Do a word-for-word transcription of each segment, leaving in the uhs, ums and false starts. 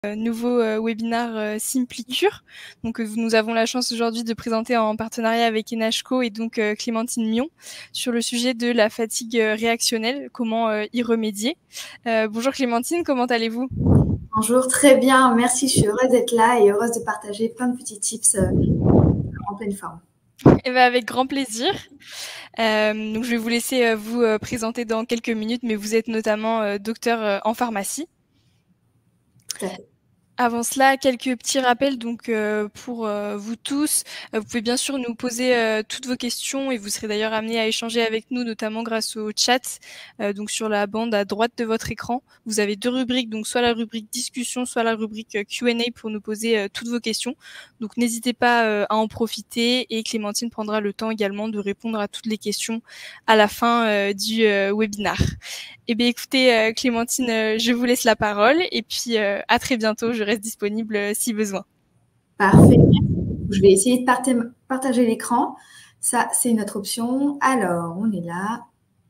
Euh, nouveau euh, webinaire euh, Simplicure. Donc euh, nous avons la chance aujourd'hui de présenter en partenariat avec Enashco et donc euh, Clémentine Mion sur le sujet de la fatigue euh, réactionnelle, comment euh, y remédier. Euh, bonjour Clémentine, comment allez-vous? Bonjour, très bien, merci, je suis heureuse d'être là et heureuse de partager plein de petits tips euh, en pleine forme. Eh ben, avec grand plaisir. Euh, donc je vais vous laisser euh, vous euh, présenter dans quelques minutes, mais vous êtes notamment euh, docteur euh, en pharmacie. Tout à fait. Avant cela, quelques petits rappels donc euh, pour euh, vous tous. Euh, vous pouvez bien sûr nous poser euh, toutes vos questions et vous serez d'ailleurs amenés à échanger avec nous, notamment grâce au chat. Euh, donc sur la bande à droite de votre écran, vous avez deux rubriques, donc soit la rubrique discussion, soit la rubrique euh, Q and A pour nous poser euh, toutes vos questions. Donc n'hésitez pas euh, à en profiter et Clémentine prendra le temps également de répondre à toutes les questions à la fin euh, du euh, webinaire. Eh bien, écoutez, euh, Clémentine, euh, je vous laisse la parole et puis euh, à très bientôt. Je reste disponible euh, si besoin. Parfait. Je vais essayer de parta partager l'écran. Ça, c'est notre option. Alors, on est là.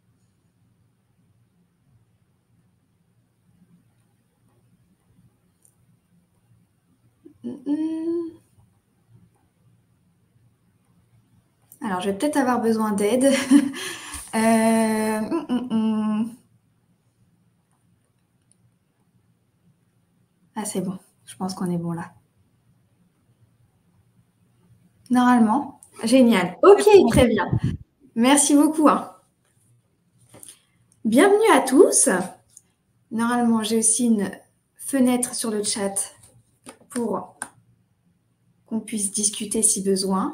Alors, je vais peut-être avoir besoin d'aide. euh... mm, mm, mm. Ah, c'est bon. Je pense qu'on est bon là. Normalement. Génial. Ok, très bien. Merci beaucoup. Hein. Bienvenue à tous. Normalement, j'ai aussi une fenêtre sur le chat pour qu'on puisse discuter si besoin.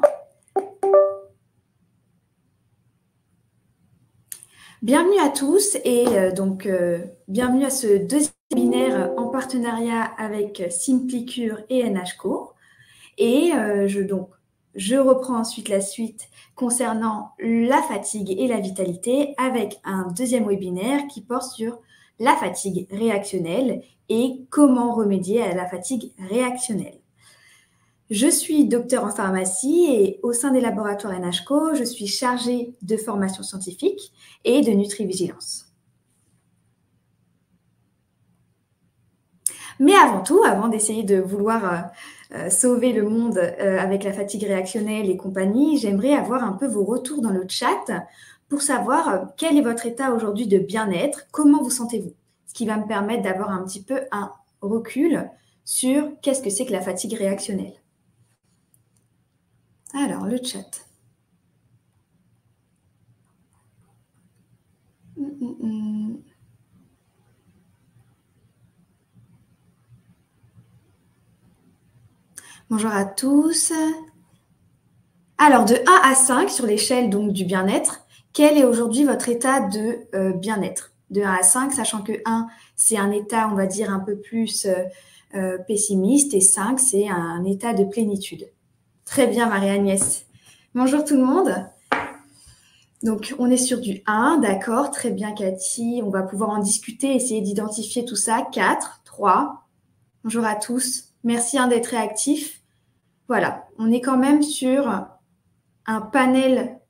Bienvenue à tous et euh, donc euh, bienvenue à ce deuxième webinaire en partenariat avec Simplicure et Enashco. Et euh, je, donc, je reprends ensuite la suite concernant la fatigue et la vitalité avec un deuxième webinaire qui porte sur la fatigue réactionnelle et comment remédier à la fatigue réactionnelle. Je suis docteur en pharmacie et au sein des laboratoires Enashco, je suis chargée de formation scientifique et de nutrivigilance. Mais avant tout, avant d'essayer de vouloir euh, sauver le monde euh, avec la fatigue réactionnelle et compagnie, j'aimerais avoir un peu vos retours dans le chat pour savoir euh, quel est votre état aujourd'hui de bien-être, comment vous sentez-vous, ce qui va me permettre d'avoir un petit peu un recul sur qu'est-ce que c'est que la fatigue réactionnelle. Alors, le chat. Hum, hum, hum. Bonjour à tous. Alors, de un à cinq, sur l'échelle donc du bien-être, quel est aujourd'hui votre état de euh, bien-être? De un à cinq, sachant que un, c'est un état, on va dire, un peu plus euh, euh, pessimiste, et cinq, c'est un état de plénitude. Très bien, Marie-Agnès. Bonjour tout le monde. Donc, on est sur du un, d'accord, très bien, Cathy. On va pouvoir en discuter, essayer d'identifier tout ça. quatre, trois. Bonjour à tous. Merci hein, d'être réactifs. Voilà, on est quand même sur un panel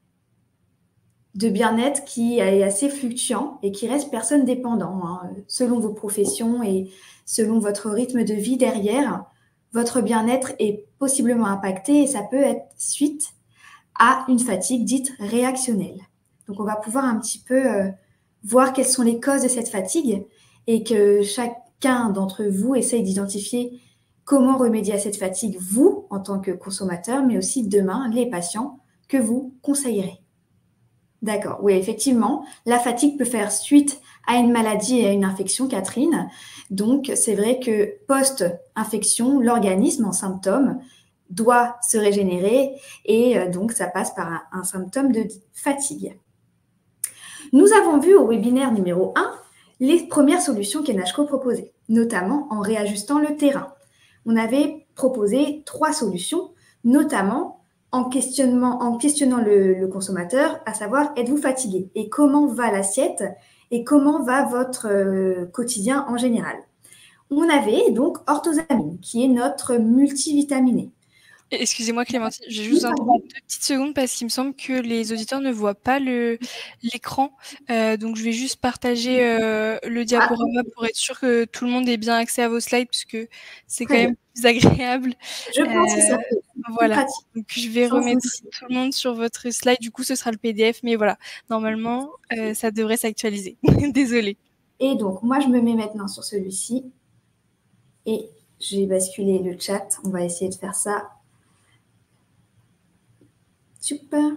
de bien-être qui est assez fluctuant et qui reste personne dépendant, hein, selon vos professions et selon votre rythme de vie derrière. Votre bien-être est possiblement impacté et ça peut être suite à une fatigue dite réactionnelle. Donc, on va pouvoir un petit peu euh, voir quelles sont les causes de cette fatigue et que chacun d'entre vous essaye d'identifier comment remédier à cette fatigue, vous, en tant que consommateur, mais aussi demain, les patients que vous conseillerez. D'accord, oui, effectivement, la fatigue peut faire suite à une maladie et à une infection, Catherine. Donc, c'est vrai que post-infection, l'organisme en symptômes doit se régénérer et donc ça passe par un, un symptôme de fatigue. Nous avons vu au webinaire numéro un les premières solutions qu'Enashco proposait, notamment en réajustant le terrain. On avait proposé trois solutions, notamment en, questionnement, en questionnant le, le consommateur, à savoir êtes-vous fatigué et comment va l'assiette et comment va votre euh, quotidien en général. On avait donc orthosamine, qui est notre multivitaminé. Excusez-moi Clémentine, j'ai juste un deux petites secondes parce qu'il me semble que les auditeurs ne voient pas le l'écran. Euh, donc je vais juste partager euh, le diaporama pour être sûr que tout le monde ait bien accès à vos slides puisque c'est quand Très bien. même plus agréable. Je pense que ça Euh, peut être plus voilà. pratique. Donc je vais Sans remettre souci. tout le monde sur votre slide. Du coup, ce sera le P D F, mais voilà, normalement, euh, ça devrait s'actualiser. Désolée. Et donc, moi, je me mets maintenant sur celui-ci. Et je vais basculer le chat. On va essayer de faire ça. Super.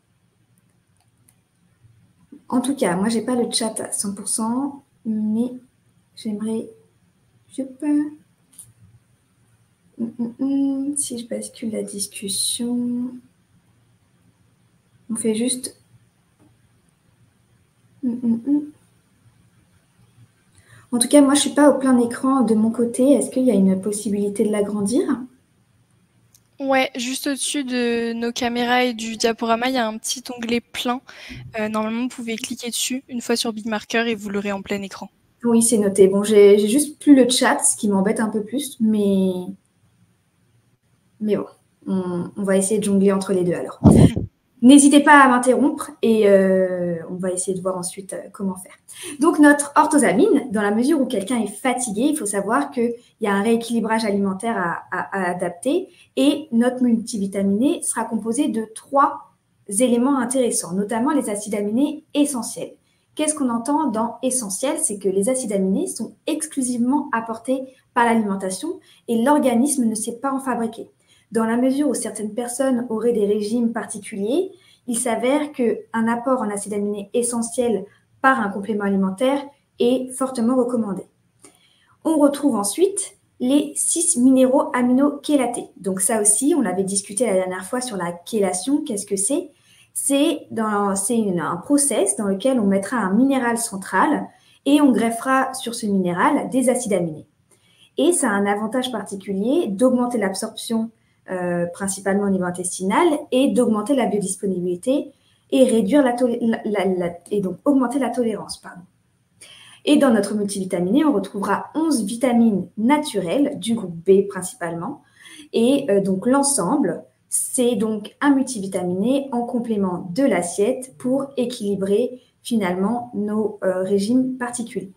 En tout cas, moi, je n'ai pas le chat à cent pour cent, mais j'aimerais... Super. Hum, hum, hum. Si je bascule la discussion, on fait juste... Hum, hum, hum. En tout cas, moi, je ne suis pas au plein écran de mon côté. Est-ce qu'il y a une possibilité de l'agrandir? Ouais, juste au-dessus de nos caméras et du diaporama, il y a un petit onglet plein. Euh, normalement, vous pouvez cliquer dessus une fois sur Big Marker et vous l'aurez en plein écran. Oui, c'est noté. Bon, j'ai juste plus le chat, ce qui m'embête un peu plus, mais, mais bon, on, on va essayer de jongler entre les deux alors. N'hésitez pas à m'interrompre et euh, on va essayer de voir ensuite euh, comment faire. Donc, notre orthosamine, dans la mesure où quelqu'un est fatigué, il faut savoir qu'il y a un rééquilibrage alimentaire à, à, à adapter et notre multivitaminé sera composé de trois éléments intéressants, notamment les acides aminés essentiels. Qu'est-ce qu'on entend dans essentiel? C'est que les acides aminés sont exclusivement apportés par l'alimentation et l'organisme ne sait pas en fabriquer. Dans la mesure où certaines personnes auraient des régimes particuliers, il s'avère qu'un apport en acides aminés essentiels par un complément alimentaire est fortement recommandé. On retrouve ensuite les six minéraux aminochélatés. Donc ça aussi, on l'avait discuté la dernière fois sur la chélation. Qu'est-ce que c'est? C'est un process dans lequel on mettra un minéral central et on greffera sur ce minéral des acides aminés. Et ça a un avantage particulier d'augmenter l'absorption Euh, principalement au niveau intestinal, et d'augmenter la biodisponibilité et réduire la, la, la, la et donc augmenter la tolérance. Pardon. Et dans notre multivitaminé, on retrouvera onze vitamines naturelles du groupe B principalement. Et euh, donc l'ensemble, c'est donc un multivitaminé en complément de l'assiette pour équilibrer finalement nos euh, régimes particuliers.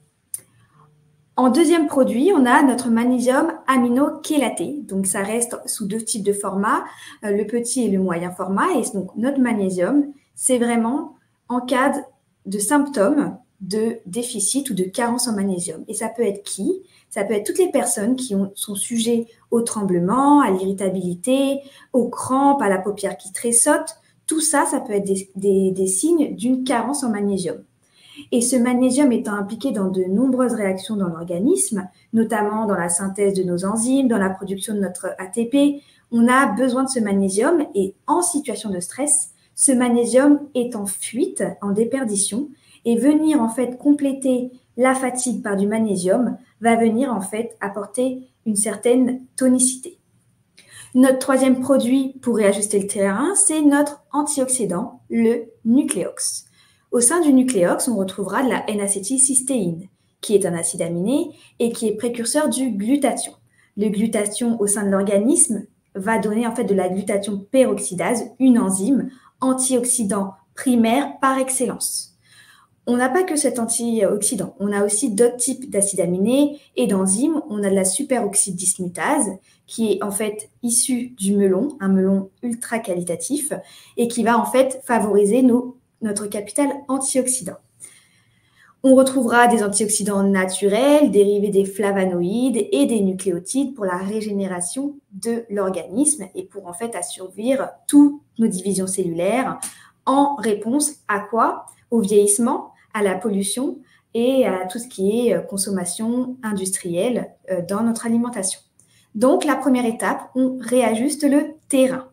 En deuxième produit, on a notre magnésium aminochélaté. Donc, ça reste sous deux types de formats, euh, le petit et le moyen format. Et donc, notre magnésium, c'est vraiment en cas de symptômes de déficit ou de carence en magnésium. Et ça peut être qui? Ça peut être toutes les personnes qui ont, sont sujets au tremblement, à l'irritabilité, aux crampes, à la paupière qui tressaute. Tout ça, ça peut être des, des, des signes d'une carence en magnésium. Et ce magnésium étant impliqué dans de nombreuses réactions dans l'organisme, notamment dans la synthèse de nos enzymes, dans la production de notre A T P, on a besoin de ce magnésium et en situation de stress, ce magnésium est en fuite, en déperdition, et venir en fait compléter la fatigue par du magnésium va venir en fait apporter une certaine tonicité. Notre troisième produit pour réajuster le terrain, c'est notre antioxydant, le nucléox. Au sein du nucléox, on retrouvera de la N-acétylcystéine, qui est un acide aminé et qui est précurseur du glutathion. Le glutathion au sein de l'organisme va donner en fait de la glutathion peroxydase, une enzyme antioxydant primaire par excellence. On n'a pas que cet antioxydant, on a aussi d'autres types d'acides aminés et d'enzymes. On a de la superoxydismutase qui est en fait issue du melon, un melon ultra qualitatif et qui va en fait favoriser nos, notre capital antioxydant. On retrouvera des antioxydants naturels dérivés des flavonoïdes et des nucléotides pour la régénération de l'organisme et pour en fait assouvir toutes nos divisions cellulaires en réponse à quoi? Au vieillissement, à la pollution et à tout ce qui est consommation industrielle dans notre alimentation. Donc, la première étape, on réajuste le terrain.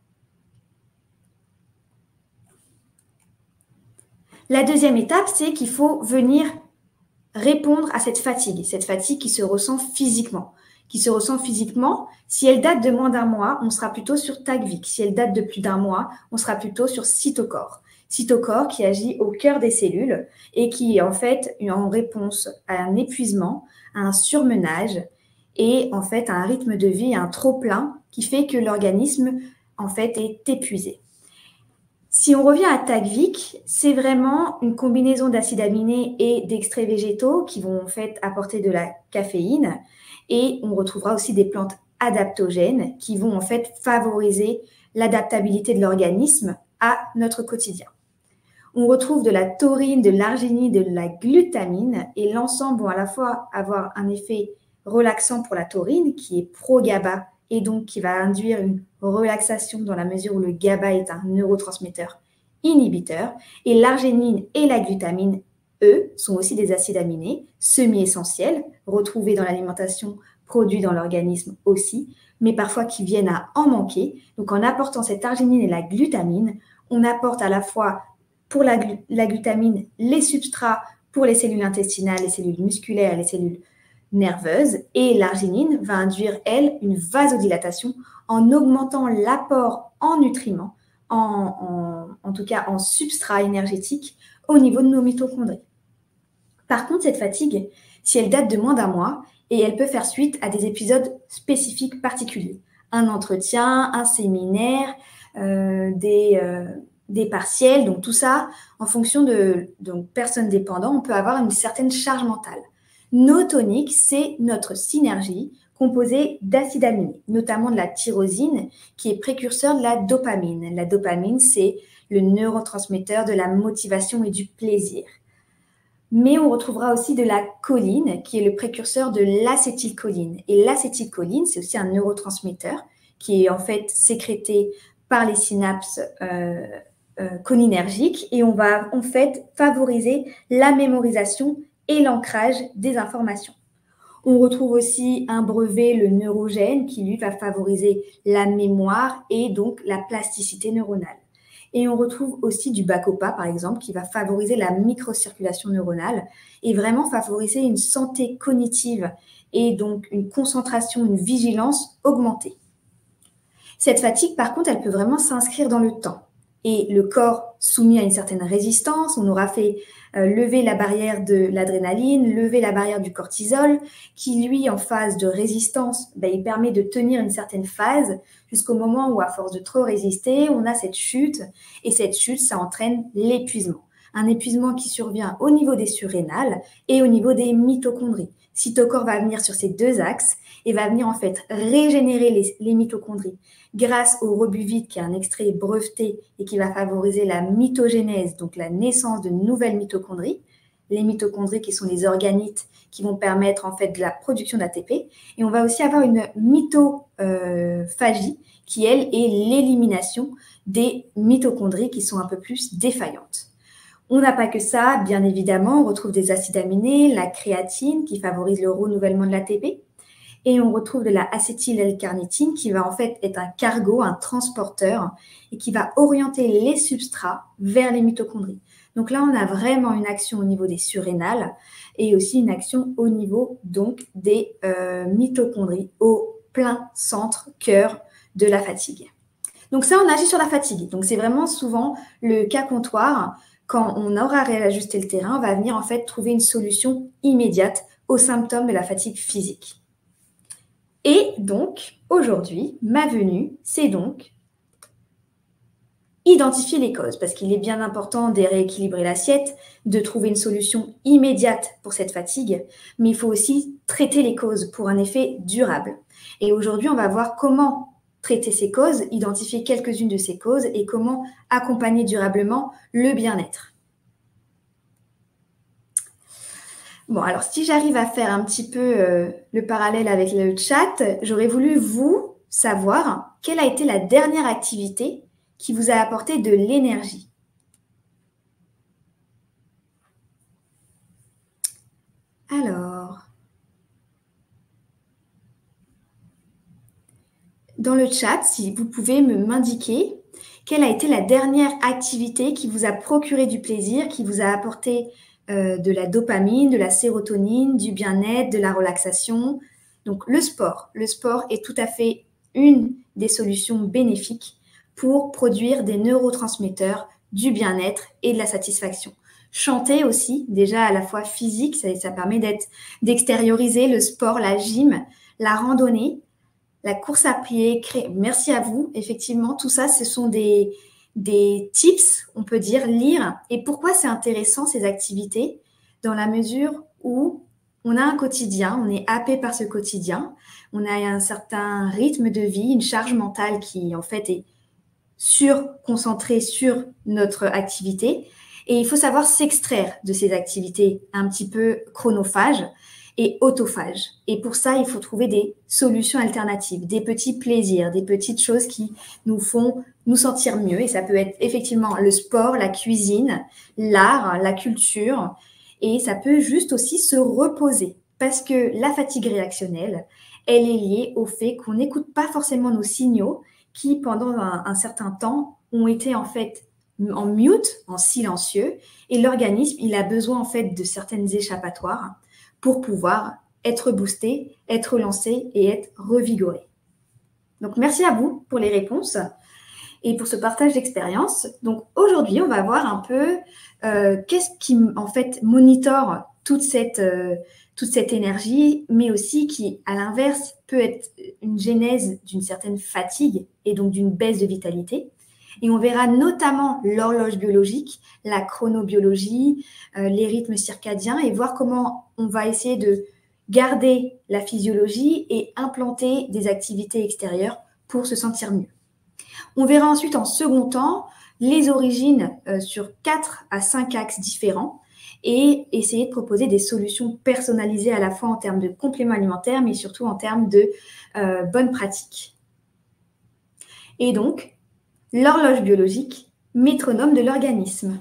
La deuxième étape, c'est qu'il faut venir répondre à cette fatigue, cette fatigue qui se ressent physiquement. Qui se ressent physiquement, si elle date de moins d'un mois, on sera plutôt sur Tagvik. Si elle date de plus d'un mois, on sera plutôt sur Cytocor. Cytocor qui agit au cœur des cellules et qui est en fait en réponse à un épuisement, à un surmenage et en fait un rythme de vie, un trop-plein qui fait que l'organisme en fait est épuisé. Si on revient à Takvik, c'est vraiment une combinaison d'acides aminés et d'extraits végétaux qui vont en fait apporter de la caféine, et on retrouvera aussi des plantes adaptogènes qui vont en fait favoriser l'adaptabilité de l'organisme à notre quotidien. On retrouve de la taurine, de l'arginine, de la glutamine, et l'ensemble vont à la fois avoir un effet relaxant pour la taurine qui est pro-GABA et donc qui va induire une relaxation dans la mesure où le GABA est un neurotransmetteur inhibiteur, et l'arginine et la glutamine, eux, sont aussi des acides aminés semi-essentiels, retrouvés dans l'alimentation, produits dans l'organisme aussi, mais parfois qui viennent à en manquer. Donc en apportant cette arginine et la glutamine, on apporte à la fois pour la, la glutamine les substrats pour les cellules intestinales, les cellules musculaires, les cellules nerveuse, et l'arginine va induire, elle, une vasodilatation en augmentant l'apport en nutriments, en, en, en tout cas en substrat énergétique au niveau de nos mitochondries. Par contre, cette fatigue, si elle date de moins d'un mois, et elle peut faire suite à des épisodes spécifiques particuliers, un entretien, un séminaire, euh, des, euh, des partiels, donc tout ça, en fonction de donc, personnes dépendantes, on peut avoir une certaine charge mentale. Nos toniques, c'est notre synergie composée d'acides aminés, notamment de la tyrosine, qui est précurseur de la dopamine. La dopamine, c'est le neurotransmetteur de la motivation et du plaisir. Mais on retrouvera aussi de la choline, qui est le précurseur de l'acétylcholine. Et l'acétylcholine, c'est aussi un neurotransmetteur qui est en fait sécrété par les synapses euh, euh, cholinergiques, et on va en fait favoriser la mémorisation et l'ancrage des informations. On retrouve aussi un brevet, le neurogène, qui lui va favoriser la mémoire et donc la plasticité neuronale. Et on retrouve aussi du Bacopa, par exemple, qui va favoriser la microcirculation neuronale et vraiment favoriser une santé cognitive et donc une concentration, une vigilance augmentée. Cette fatigue, par contre, elle peut vraiment s'inscrire dans le temps. Et le corps soumis à une certaine résistance, on aura fait euh, lever la barrière de l'adrénaline, lever la barrière du cortisol, qui lui, en phase de résistance, ben, il permet de tenir une certaine phase jusqu'au moment où, à force de trop résister, on a cette chute. Et cette chute, ça entraîne l'épuisement. Un épuisement qui survient au niveau des surrénales et au niveau des mitochondries. Cytocor va venir sur ces deux axes et va venir en fait régénérer les, les mitochondries grâce au rebut vide, qui est un extrait breveté et qui va favoriser la mitogénèse, donc la naissance de nouvelles mitochondries. Les mitochondries qui sont les organites qui vont permettre en fait de la production d'A T P. Et on va aussi avoir une mitophagie qui, elle, est l'élimination des mitochondries qui sont un peu plus défaillantes. On n'a pas que ça, bien évidemment, on retrouve des acides aminés, la créatine qui favorise le renouvellement de l'A T P, et on retrouve de la acétyl-L-carnitine qui va en fait être un cargo, un transporteur, et qui va orienter les substrats vers les mitochondries. Donc là, on a vraiment une action au niveau des surrénales et aussi une action au niveau donc des euh, mitochondries au plein centre, cœur de la fatigue. Donc ça, on agit sur la fatigue. Donc c'est vraiment souvent le cas comptoir. Quand on aura réajusté le terrain, on va venir en fait trouver une solution immédiate aux symptômes de la fatigue physique. Et donc, aujourd'hui, ma venue, c'est donc identifier les causes, parce qu'il est bien important de rééquilibrer l'assiette, de trouver une solution immédiate pour cette fatigue, mais il faut aussi traiter les causes pour un effet durable. Et aujourd'hui, on va voir comment traiter ces causes, identifier quelques-unes de ces causes et comment accompagner durablement le bien-être. Bon, alors si j'arrive à faire un petit peu euh, le parallèle avec le chat, j'aurais voulu vous savoir quelle a été la dernière activité qui vous a apporté de l'énergie. Alors, dans le chat, si vous pouvez me m'indiquer quelle a été la dernière activité qui vous a procuré du plaisir, qui vous a apporté euh, de la dopamine, de la sérotonine, du bien-être, de la relaxation. Donc le sport. Le sport est tout à fait une des solutions bénéfiques pour produire des neurotransmetteurs, du bien-être et de la satisfaction. Chanter aussi, déjà à la fois physique, ça, ça permet d'être, d'extérioriser le sport, la gym, la randonnée, la course à pied. Cré... Merci à vous. Effectivement, tout ça, ce sont des, des tips, on peut dire, lire. Et pourquoi c'est intéressant, ces activités? Dans la mesure où on a un quotidien, on est happé par ce quotidien, on a un certain rythme de vie, une charge mentale qui, en fait, est sur-concentrée sur notre activité. Et il faut savoir s'extraire de ces activités un petit peu chronophages et autophages. Et pour ça, il faut trouver des solutions alternatives, des petits plaisirs, des petites choses qui nous font nous sentir mieux. Et ça peut être effectivement le sport, la cuisine, l'art, la culture. Et ça peut juste aussi se reposer. Parce que la fatigue réactionnelle, elle est liée au fait qu'on n'écoute pas forcément nos signaux qui, pendant un, un certain temps, ont été en fait en mute, en silencieux. Et l'organisme, il a besoin en fait de certaines échappatoires pour pouvoir être boosté, être lancé et être revigoré. Donc, merci à vous pour les réponses et pour ce partage d'expérience. Donc, aujourd'hui, on va voir un peu euh, qu'est-ce qui, en fait, monitore toute cette, euh, toute cette énergie, mais aussi qui, à l'inverse, peut être une genèse d'une certaine fatigue et donc d'une baisse de vitalité. Et on verra notamment l'horloge biologique, la chronobiologie, euh, les rythmes circadiens et voir comment on va essayer de garder la physiologie et implanter des activités extérieures pour se sentir mieux. On verra ensuite en second temps les origines euh, sur quatre à cinq axes différents et essayer de proposer des solutions personnalisées à la fois en termes de compléments alimentaires mais surtout en termes de euh, bonnes pratiques. Et donc, l'horloge biologique, métronome de l'organisme.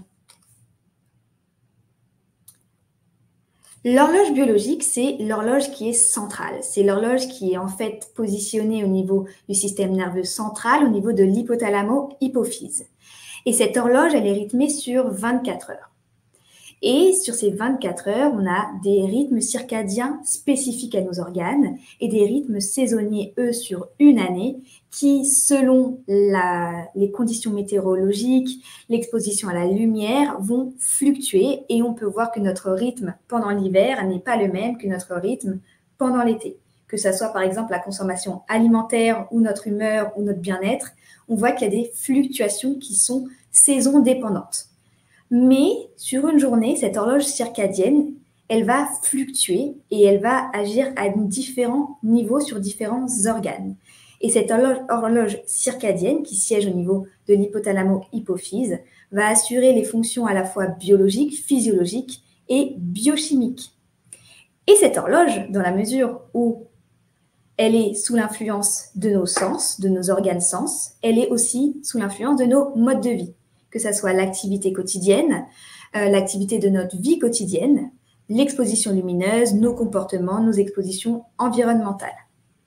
L'horloge biologique, c'est l'horloge qui est centrale. C'est l'horloge qui est en fait positionnée au niveau du système nerveux central, au niveau de l'hypothalamo-hypophyse. Et cette horloge, elle est rythmée sur vingt-quatre heures. Et sur ces vingt-quatre heures, on a des rythmes circadiens spécifiques à nos organes et des rythmes saisonniers, eux, sur une année, qui, selon la, les conditions météorologiques, l'exposition à la lumière, vont fluctuer. Et on peut voir que notre rythme pendant l'hiver n'est pas le même que notre rythme pendant l'été. Que ce soit, par exemple, la consommation alimentaire ou notre humeur ou notre bien-être, on voit qu'il y a des fluctuations qui sont saison dépendantes. Mais sur une journée, cette horloge circadienne, elle va fluctuer et elle va agir à différents niveaux sur différents organes. Et cette horloge, horloge circadienne qui siège au niveau de l'hypothalamo-hypophyse va assurer les fonctions à la fois biologiques, physiologiques et biochimiques. Et cette horloge, dans la mesure où elle est sous l'influence de nos sens, de nos organes sens, elle est aussi sous l'influence de nos modes de vie. Que ce soit l'activité quotidienne, euh, l'activité de notre vie quotidienne, l'exposition lumineuse, nos comportements, nos expositions environnementales.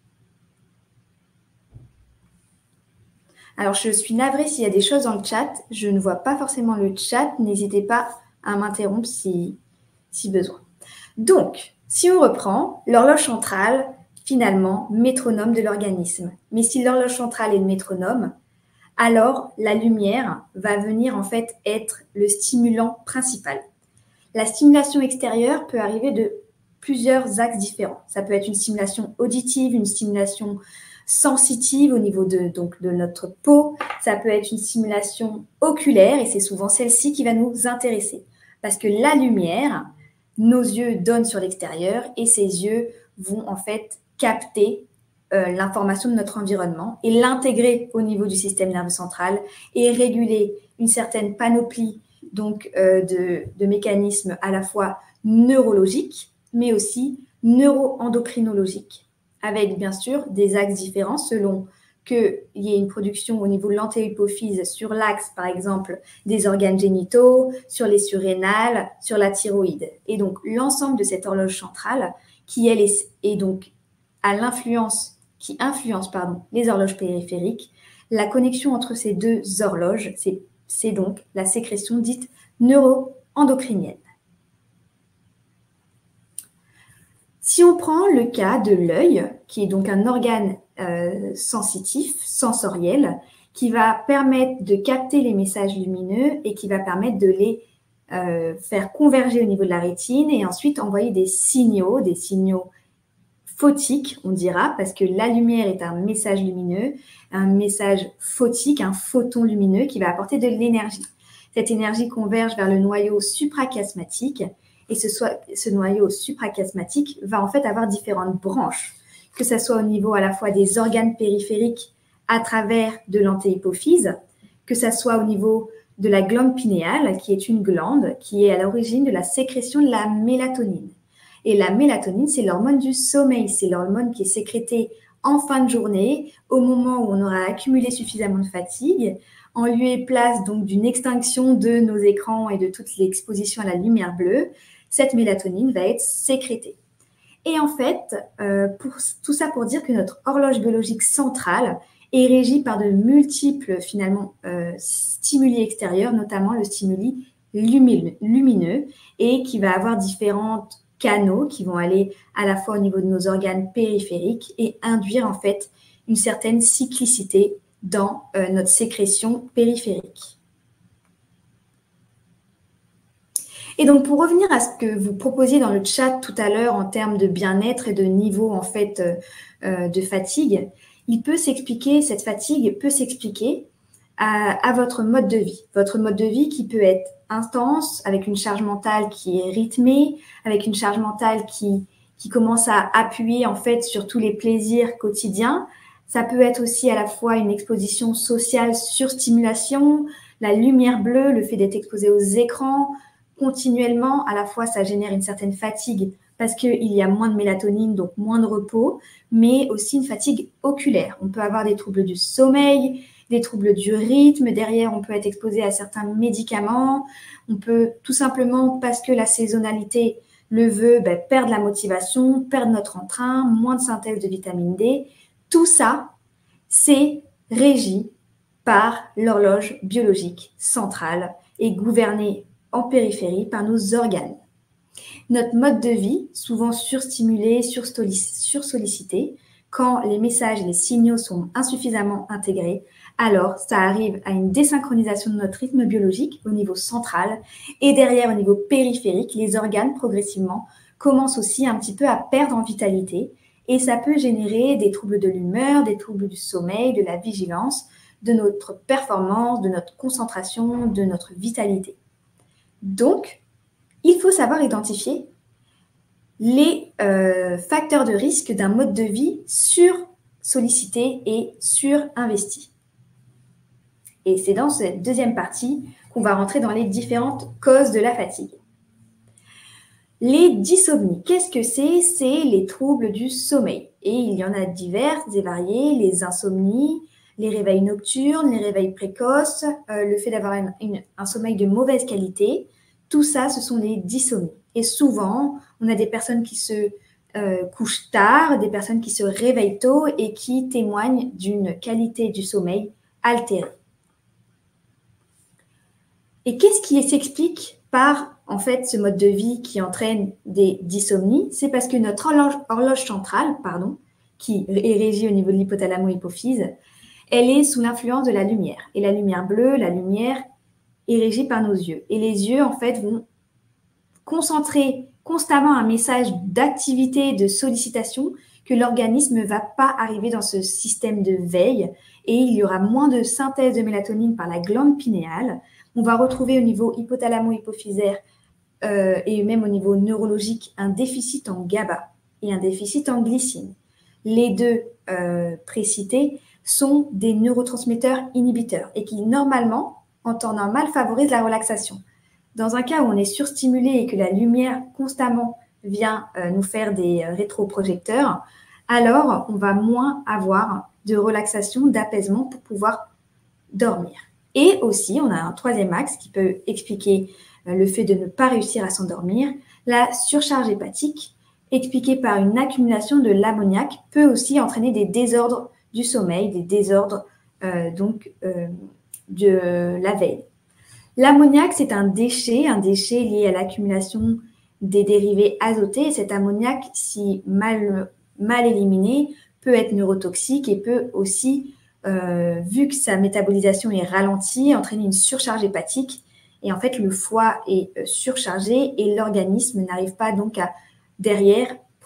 Alors, je suis navrée s'il y a des choses dans le chat. Je ne vois pas forcément le chat. N'hésitez pas à m'interrompre si, si besoin. Donc, si on reprend, l'horloge centrale, finalement, métronome de l'organisme. Mais si l'horloge centrale est le métronome, alors la lumière va venir en fait être le stimulant principal. La stimulation extérieure peut arriver de plusieurs axes différents. Ça peut être une stimulation auditive, une stimulation sensitive au niveau de, donc, de notre peau. Ça peut être une stimulation oculaire et c'est souvent celle-ci qui va nous intéresser. Parce que la lumière, nos yeux donnent sur l'extérieur et ces yeux vont en fait capter Euh, l'information de notre environnement et l'intégrer au niveau du système nerveux central et réguler une certaine panoplie donc, euh, de, de mécanismes à la fois neurologiques, mais aussi neuro-endocrinologiques, avec bien sûr des axes différents selon qu'il y ait une production au niveau de l'antéhypophyse sur l'axe, par exemple, des organes génitaux, sur les surrénales, sur la thyroïde. Et donc, l'ensemble de cette horloge centrale qui, elle, est, est donc à l'influence qui influence pardon, les horloges périphériques. La connexion entre ces deux horloges, c'est, c'est donc la sécrétion dite neuro-endocrinienne. Si on prend le cas de l'œil, qui est donc un organe euh, sensitif, sensoriel, qui va permettre de capter les messages lumineux et qui va permettre de les euh, faire converger au niveau de la rétine et ensuite envoyer des signaux, des signaux photique, on dira, parce que la lumière est un message lumineux, un message photique, un photon lumineux qui va apporter de l'énergie. Cette énergie converge vers le noyau suprachiasmatique et ce, soit, ce noyau suprachiasmatique va en fait avoir différentes branches, que ce soit au niveau à la fois des organes périphériques à travers de l'antéhypophyse, que ce soit au niveau de la glande pinéale, qui est une glande qui est à l'origine de la sécrétion de la mélatonine. Et la mélatonine, c'est l'hormone du sommeil, c'est l'hormone qui est sécrétée en fin de journée, au moment où on aura accumulé suffisamment de fatigue, en lieu et place donc d'une extinction de nos écrans et de toute l'exposition à la lumière bleue, cette mélatonine va être sécrétée. Et en fait, euh, pour, tout ça pour dire que notre horloge biologique centrale est régie par de multiples finalement euh, stimuli extérieurs, notamment le stimuli lumineux, lumineux et qui va avoir différents canaux qui vont aller à la fois au niveau de nos organes périphériques et induire en fait une certaine cyclicité dans euh, notre sécrétion périphérique. Et donc, pour revenir à ce que vous proposiez dans le chat tout à l'heure en termes de bien-être et de niveau en fait euh, de fatigue, il peut s'expliquer, cette fatigue peut s'expliquer à, à votre mode de vie. Votre mode de vie qui peut être intense, avec une charge mentale qui est rythmée, avec une charge mentale qui, qui commence à appuyer en fait sur tous les plaisirs quotidiens. Ça peut être aussi à la fois une exposition sociale sur stimulation, la lumière bleue, le fait d'être exposé aux écrans continuellement. À la fois, ça génère une certaine fatigue parce qu'il y a moins de mélatonine, donc moins de repos, mais aussi une fatigue oculaire. On peut avoir des troubles du sommeil, des troubles du rythme. Derrière, on peut être exposé à certains médicaments. On peut tout simplement, parce que la saisonnalité le veut, ben, perdre la motivation, perdre notre entrain, moins de synthèse de vitamine D. Tout ça, c'est régi par l'horloge biologique centrale et gouverné en périphérie par nos organes. Notre mode de vie, souvent surstimulé, sursollicité, quand les messages et les signaux sont insuffisamment intégrés, alors ça arrive à une désynchronisation de notre rythme biologique au niveau central et derrière au niveau périphérique, les organes progressivement commencent aussi un petit peu à perdre en vitalité. Et ça peut générer des troubles de l'humeur, des troubles du sommeil, de la vigilance, de notre performance, de notre concentration, de notre vitalité. Donc, il faut savoir identifier les euh, facteurs de risque d'un mode de vie sur-sollicité et sur-investi. Et c'est dans cette deuxième partie qu'on va rentrer dans les différentes causes de la fatigue. Les dysomnies, qu'est-ce que c'est? C'est les troubles du sommeil. Et il y en a diverses et variées, les insomnies, les réveils nocturnes, les réveils précoces, euh, le fait d'avoir une, une, un sommeil de mauvaise qualité. Tout ça, ce sont les dysomnies. Et souvent, on a des personnes qui se euh, couchent tard, des personnes qui se réveillent tôt et qui témoignent d'une qualité du sommeil altérée. Et qu'est-ce qui s'explique par en fait, ce mode de vie qui entraîne des dysomnies? C'est parce que notre horloge, horloge centrale, pardon, qui est régie au niveau de l'hypothalamo-hypophyse, elle est sous l'influence de la lumière. Et la lumière bleue, la lumière est régie par nos yeux. Et les yeux, en fait, vont concentrer constamment un message d'activité, de sollicitation, que l'organisme ne va pas arriver dans ce système de veille. Et il y aura moins de synthèse de mélatonine par la glande pinéale. On va retrouver au niveau hypothalamo-hypophysaire Euh, et même au niveau neurologique, un déficit en GABA et un déficit en glycine. Les deux euh, précités sont des neurotransmetteurs inhibiteurs et qui, normalement, en temps normal, favorisent la relaxation. Dans un cas où on est surstimulé et que la lumière constamment vient euh, nous faire des euh, rétroprojecteurs, alors on va moins avoir de relaxation, d'apaisement pour pouvoir dormir. Et aussi, on a un troisième axe qui peut expliquer le fait de ne pas réussir à s'endormir, la surcharge hépatique, expliquée par une accumulation de l'ammoniac, peut aussi entraîner des désordres du sommeil, des désordres euh, donc, euh, de la veille. L'ammoniac, c'est un déchet, un déchet lié à l'accumulation des dérivés azotés. Et cet ammoniac, si mal, mal éliminé, peut être neurotoxique et peut aussi, euh, vu que sa métabolisation est ralentie, entraîner une surcharge hépatique. Et en fait, le foie est surchargé et l'organisme n'arrive pas donc à, derrière,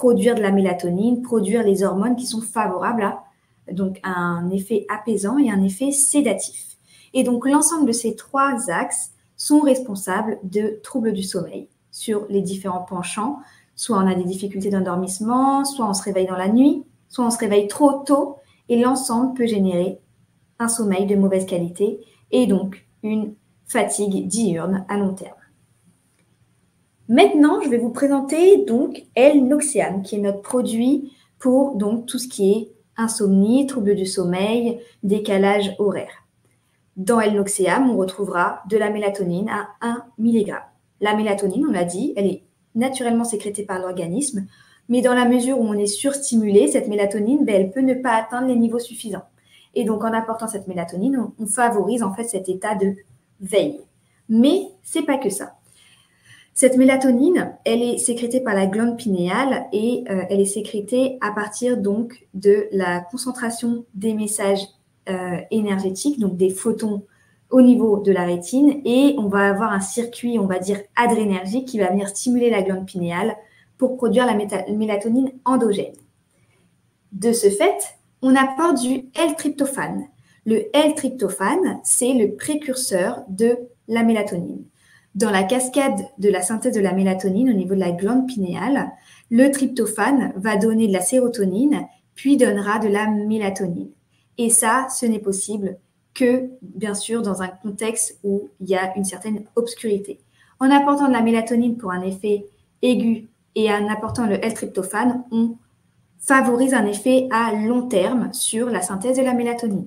produire de la mélatonine, produire les hormones qui sont favorables à donc, un effet apaisant et un effet sédatif. Et donc, l'ensemble de ces trois axes sont responsables de troubles du sommeil sur les différents penchants. Soit on a des difficultés d'endormissement, soit on se réveille dans la nuit, soit on se réveille trop tôt, et l'ensemble peut générer un sommeil de mauvaise qualité et donc une fatigue diurne à long terme. Maintenant, je vais vous présenter donc L-Noxeam, qui est notre produit pour donc tout ce qui est insomnie, troubles du sommeil, décalage horaire. Dans L-Noxeam, on retrouvera de la mélatonine à un milligramme. La mélatonine, on l'a dit, elle est naturellement sécrétée par l'organisme, mais dans la mesure où on est surstimulé, cette mélatonine, ben, elle peut ne pas atteindre les niveaux suffisants. Et donc, en apportant cette mélatonine, on, on favorise en fait cet état de veille. Mais c'est pas que ça. Cette mélatonine, elle est sécrétée par la glande pinéale et euh, elle est sécrétée à partir donc de la concentration des messages euh, énergétiques, donc des photons au niveau de la rétine, et on va avoir un circuit, on va dire adrénergique, qui va venir stimuler la glande pinéale pour produire la mélatonine endogène. De ce fait, on apporte du L-tryptophane. Le L-tryptophane, c'est le précurseur de la mélatonine. Dans la cascade de la synthèse de la mélatonine au niveau de la glande pinéale, le tryptophane va donner de la sérotonine, puis donnera de la mélatonine. Et ça, ce n'est possible que, bien sûr, dans un contexte où il y a une certaine obscurité. En apportant de la mélatonine pour un effet aigu et en apportant le L-tryptophane, on favorise un effet à long terme sur la synthèse de la mélatonine.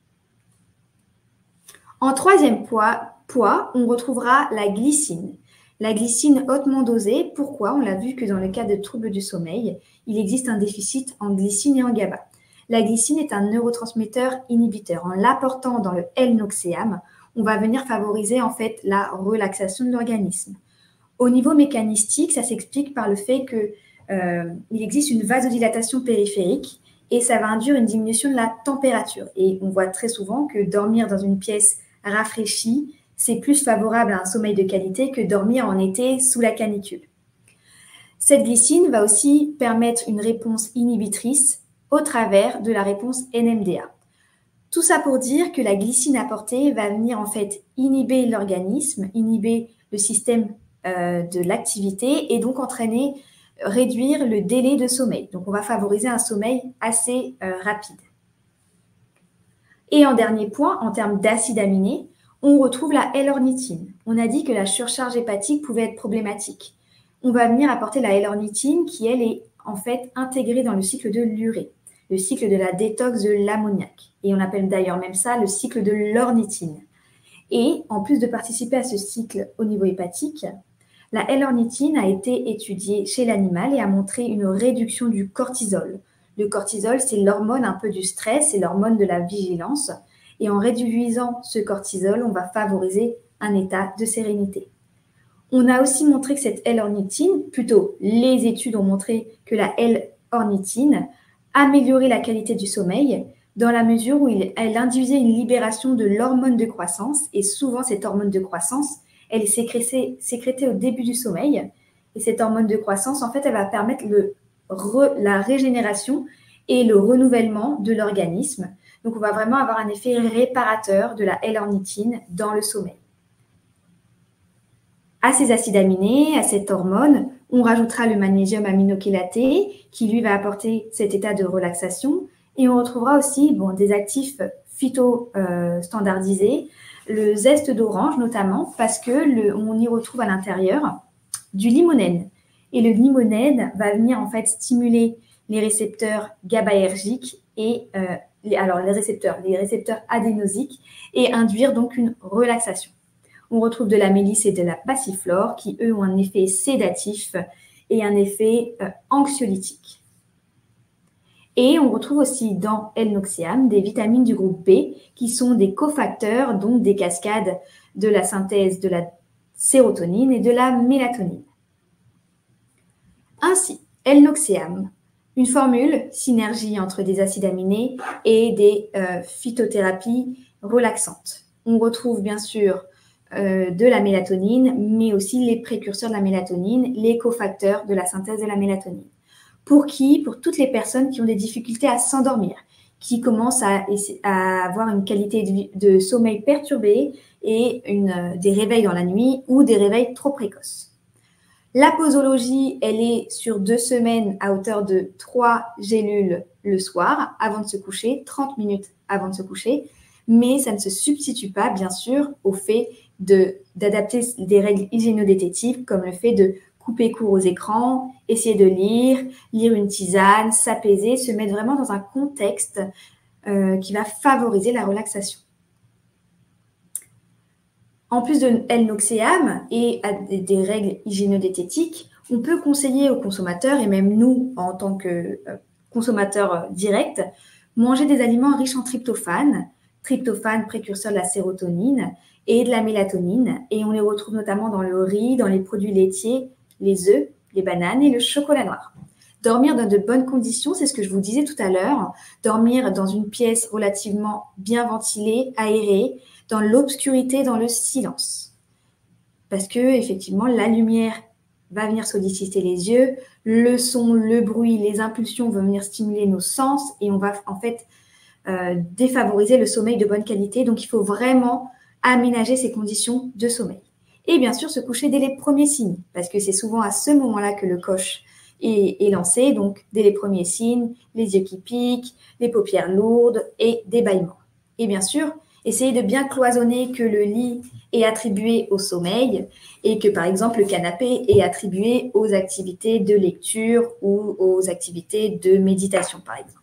En troisième poids, poids, on retrouvera la glycine. La glycine hautement dosée, pourquoi? On l'a vu que dans le cas de troubles du sommeil, il existe un déficit en glycine et en GABA. La glycine est un neurotransmetteur inhibiteur. En l'apportant dans le L-Noxeam, on va venir favoriser en fait la relaxation de l'organisme. Au niveau mécanistique, ça s'explique par le fait que euh, il existe une vasodilatation périphérique et ça va induire une diminution de la température. Et on voit très souvent que dormir dans une pièce rafraîchie, c'est plus favorable à un sommeil de qualité que dormir en été sous la canicule. Cette glycine va aussi permettre une réponse inhibitrice au travers de la réponse N M D A. Tout ça pour dire que la glycine apportée va venir en fait inhiber l'organisme, inhiber le système euh, de l'activité et donc entraîner, réduire le délai de sommeil. Donc on va favoriser un sommeil assez euh, rapide. Et en dernier point, en termes d'acides aminés, on retrouve la L-ornithine. On a dit que la surcharge hépatique pouvait être problématique. On va venir apporter la L-ornithine qui, elle, est en fait intégrée dans le cycle de l'urée, le cycle de la détox de l'ammoniac. Et on appelle d'ailleurs même ça le cycle de l'ornithine. Et en plus de participer à ce cycle au niveau hépatique, la L-ornithine a été étudiée chez l'animal et a montré une réduction du cortisol. Le cortisol, c'est l'hormone un peu du stress, c'est l'hormone de la vigilance. Et en réduisant ce cortisol, on va favoriser un état de sérénité. On a aussi montré que cette L-ornithine, plutôt les études ont montré que la L-ornithine améliorait la qualité du sommeil dans la mesure où il, elle induisait une libération de l'hormone de croissance. Et souvent, cette hormone de croissance, elle est sécrétée, sécrétée au début du sommeil. Et cette hormone de croissance, en fait, elle va permettre le, re, la régénération et le renouvellement de l'organisme. Donc, on va vraiment avoir un effet réparateur de la L-ornithine dans le sommeil. À ces acides aminés, à cette hormone, on rajoutera le magnésium aminochélaté qui, lui, va apporter cet état de relaxation. Et on retrouvera aussi bon, des actifs phyto-standardisés, euh, le zeste d'orange notamment, parce qu'on y retrouve à l'intérieur du limonène. Et le limonène va venir en fait stimuler les récepteurs GABAergiques et euh, les, alors les récepteurs, les récepteurs adénosiques et induire donc une relaxation. On retrouve de la mélisse et de la passiflore qui, eux, ont un effet sédatif et un effet euh, anxiolytique. Et on retrouve aussi dans L-Noxeam des vitamines du groupe B qui sont des cofacteurs, donc des cascades de la synthèse de la sérotonine et de la mélatonine. Ainsi, L-Noxeam, une formule synergie entre des acides aminés et des euh, phytothérapies relaxantes. On retrouve bien sûr euh, de la mélatonine, mais aussi les précurseurs de la mélatonine, les cofacteurs de la synthèse de la mélatonine. Pour qui? Pour toutes les personnes qui ont des difficultés à s'endormir, qui commencent à, à avoir une qualité de, de sommeil perturbée et une, des réveils dans la nuit ou des réveils trop précoces. La posologie, elle est sur deux semaines à hauteur de trois gélules le soir avant de se coucher, trente minutes avant de se coucher, mais ça ne se substitue pas, bien sûr, au fait de, d'adapter des règles hygiéno-diététiques comme le fait de couper court aux écrans, essayer de lire, lire une tisane, s'apaiser, se mettre vraiment dans un contexte euh, qui va favoriser la relaxation. En plus de L-Noxéam et à des, des règles hygiéno-diététiques, on peut conseiller aux consommateurs, et même nous, en tant que euh, consommateurs euh, directs, manger des aliments riches en tryptophane, tryptophane précurseur de la sérotonine et de la mélatonine, et on les retrouve notamment dans le riz, dans les produits laitiers, les œufs, les bananes et le chocolat noir. Dormir dans de bonnes conditions, c'est ce que je vous disais tout à l'heure, dormir dans une pièce relativement bien ventilée, aérée, dans l'obscurité, dans le silence. Parce que, effectivement, la lumière va venir solliciter les yeux, le son, le bruit, les impulsions vont venir stimuler nos sens et on va en fait euh, défavoriser le sommeil de bonne qualité. Donc, il faut vraiment aménager ces conditions de sommeil. Et bien sûr, se coucher dès les premiers signes, parce que c'est souvent à ce moment-là que le coche est, est lancé. Donc, dès les premiers signes, les yeux qui piquent, les paupières lourdes et des bâillements. Et bien sûr, essayez de bien cloisonner, que le lit est attribué au sommeil et que, par exemple, le canapé est attribué aux activités de lecture ou aux activités de méditation, par exemple.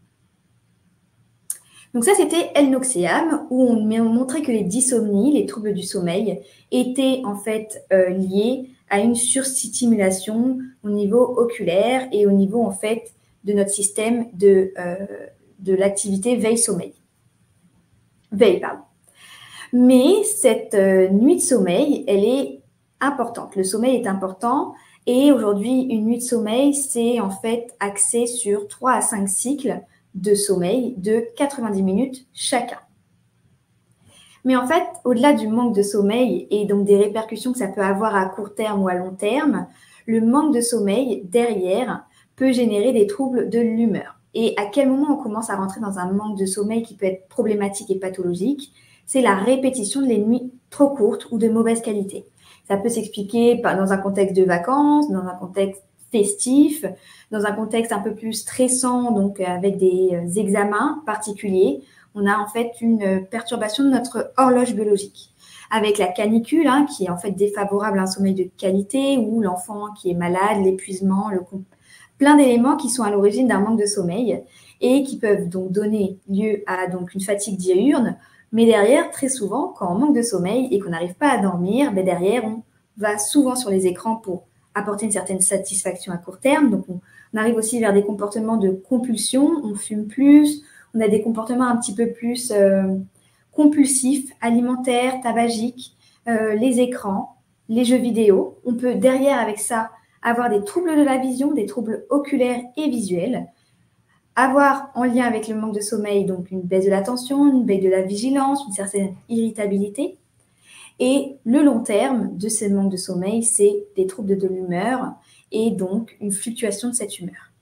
Donc ça, c'était L-Noxéam, où on montrait que les dysomnies, les troubles du sommeil, étaient en fait euh, liés à une surstimulation au niveau oculaire et au niveau en fait de notre système de, euh, de l'activité veille-sommeil. Veille, pardon. Mais cette euh, nuit de sommeil, elle est importante. Le sommeil est important et aujourd'hui, une nuit de sommeil, c'est en fait axé sur trois à cinq cycles de sommeil de quatre-vingt-dix minutes chacun. Mais en fait, au-delà du manque de sommeil et donc des répercussions que ça peut avoir à court terme ou à long terme, le manque de sommeil derrière peut générer des troubles de l'humeur. Et à quel moment on commence à rentrer dans un manque de sommeil qui peut être problématique et pathologique? C'est la répétition de les nuits trop courtes ou de mauvaise qualité. Ça peut s'expliquer dans un contexte de vacances, dans un contexte festif, dans un contexte un peu plus stressant, donc avec des examens particuliers. On a en fait une perturbation de notre horloge biologique. Avec la canicule, hein, qui est en fait défavorable à un sommeil de qualité, ou l'enfant qui est malade, l'épuisement, le plein d'éléments qui sont à l'origine d'un manque de sommeil et qui peuvent donc donner lieu à donc une fatigue diurne. Mais derrière, très souvent, quand on manque de sommeil et qu'on n'arrive pas à dormir, ben derrière, on va souvent sur les écrans pour apporter une certaine satisfaction à court terme. Donc, on, on arrive aussi vers des comportements de compulsion. On fume plus, on a des comportements un petit peu plus euh, compulsifs, alimentaires, tabagiques, euh, les écrans, les jeux vidéo. On peut derrière, avec ça, avoir des troubles de la vision, des troubles oculaires et visuels, avoir en lien avec le manque de sommeil, donc une baisse de l'attention, une baisse de la vigilance, une certaine irritabilité. Et le long terme de ce manque de sommeil, c'est des troubles de l'humeur et donc une fluctuation de cette humeur.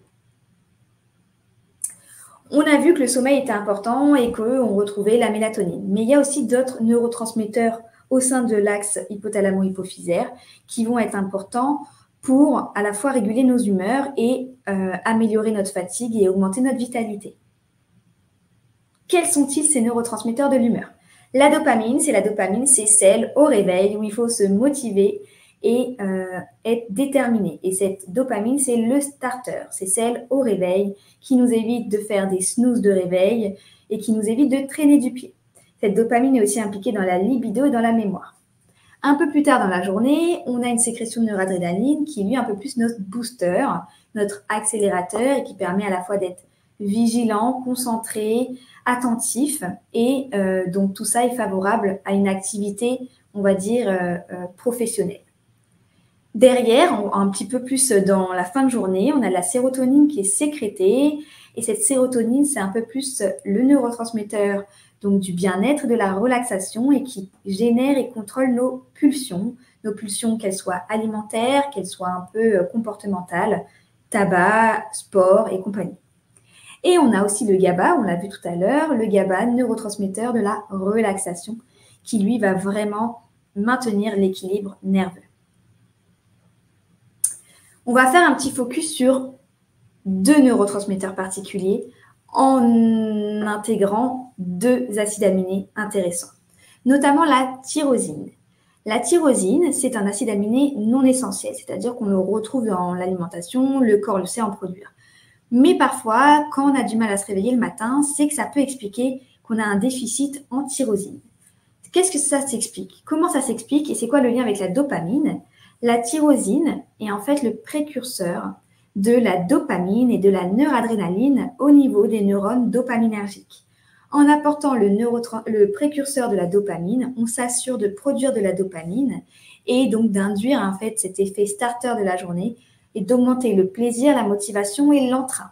On a vu que le sommeil était important et qu'on retrouvait la mélatonine. Mais il y a aussi d'autres neurotransmetteurs au sein de l'axe hypothalamo-hypophysaire qui vont être importants pour à la fois réguler nos humeurs et euh, améliorer notre fatigue et augmenter notre vitalité. Quels sont-ils ces neurotransmetteurs de l'humeur? La dopamine, c'est la dopamine, c'est celle au réveil où il faut se motiver et euh, être déterminé. Et cette dopamine, c'est le starter, c'est celle au réveil qui nous évite de faire des snooze de réveil et qui nous évite de traîner du pied. Cette dopamine est aussi impliquée dans la libido et dans la mémoire. Un peu plus tard dans la journée, on a une sécrétion de noradrénaline qui est lui un peu plus notre booster, notre accélérateur et qui permet à la fois d'être vigilant, concentré, attentif et euh, donc tout ça est favorable à une activité, on va dire, euh, euh, professionnelle. Derrière, on, un petit peu plus dans la fin de journée, on a la sérotonine qui est sécrétée et cette sérotonine, c'est un peu plus le neurotransmetteur donc du bien-être, de la relaxation et qui génère et contrôle nos pulsions, nos pulsions qu'elles soient alimentaires, qu'elles soient un peu comportementales, tabac, sport et compagnie. Et on a aussi le GABA, on l'a vu tout à l'heure, le GABA, neurotransmetteur de la relaxation, qui lui va vraiment maintenir l'équilibre nerveux. On va faire un petit focus sur deux neurotransmetteurs particuliers en intégrant deux acides aminés intéressants, notamment la tyrosine. La tyrosine, c'est un acide aminé non essentiel, c'est-à-dire qu'on le retrouve dans l'alimentation, le corps le sait en produire. Mais parfois, quand on a du mal à se réveiller le matin, c'est que ça peut expliquer qu'on a un déficit en tyrosine. Qu'est-ce que ça s'explique? Comment ça s'explique et c'est quoi le lien avec la dopamine? La tyrosine est en fait le précurseur de la dopamine et de la noradrénaline au niveau des neurones dopaminergiques. En apportant le, le précurseur de la dopamine, on s'assure de produire de la dopamine et donc d'induire en fait cet effet starter de la journée et d'augmenter le plaisir, la motivation et l'entrain.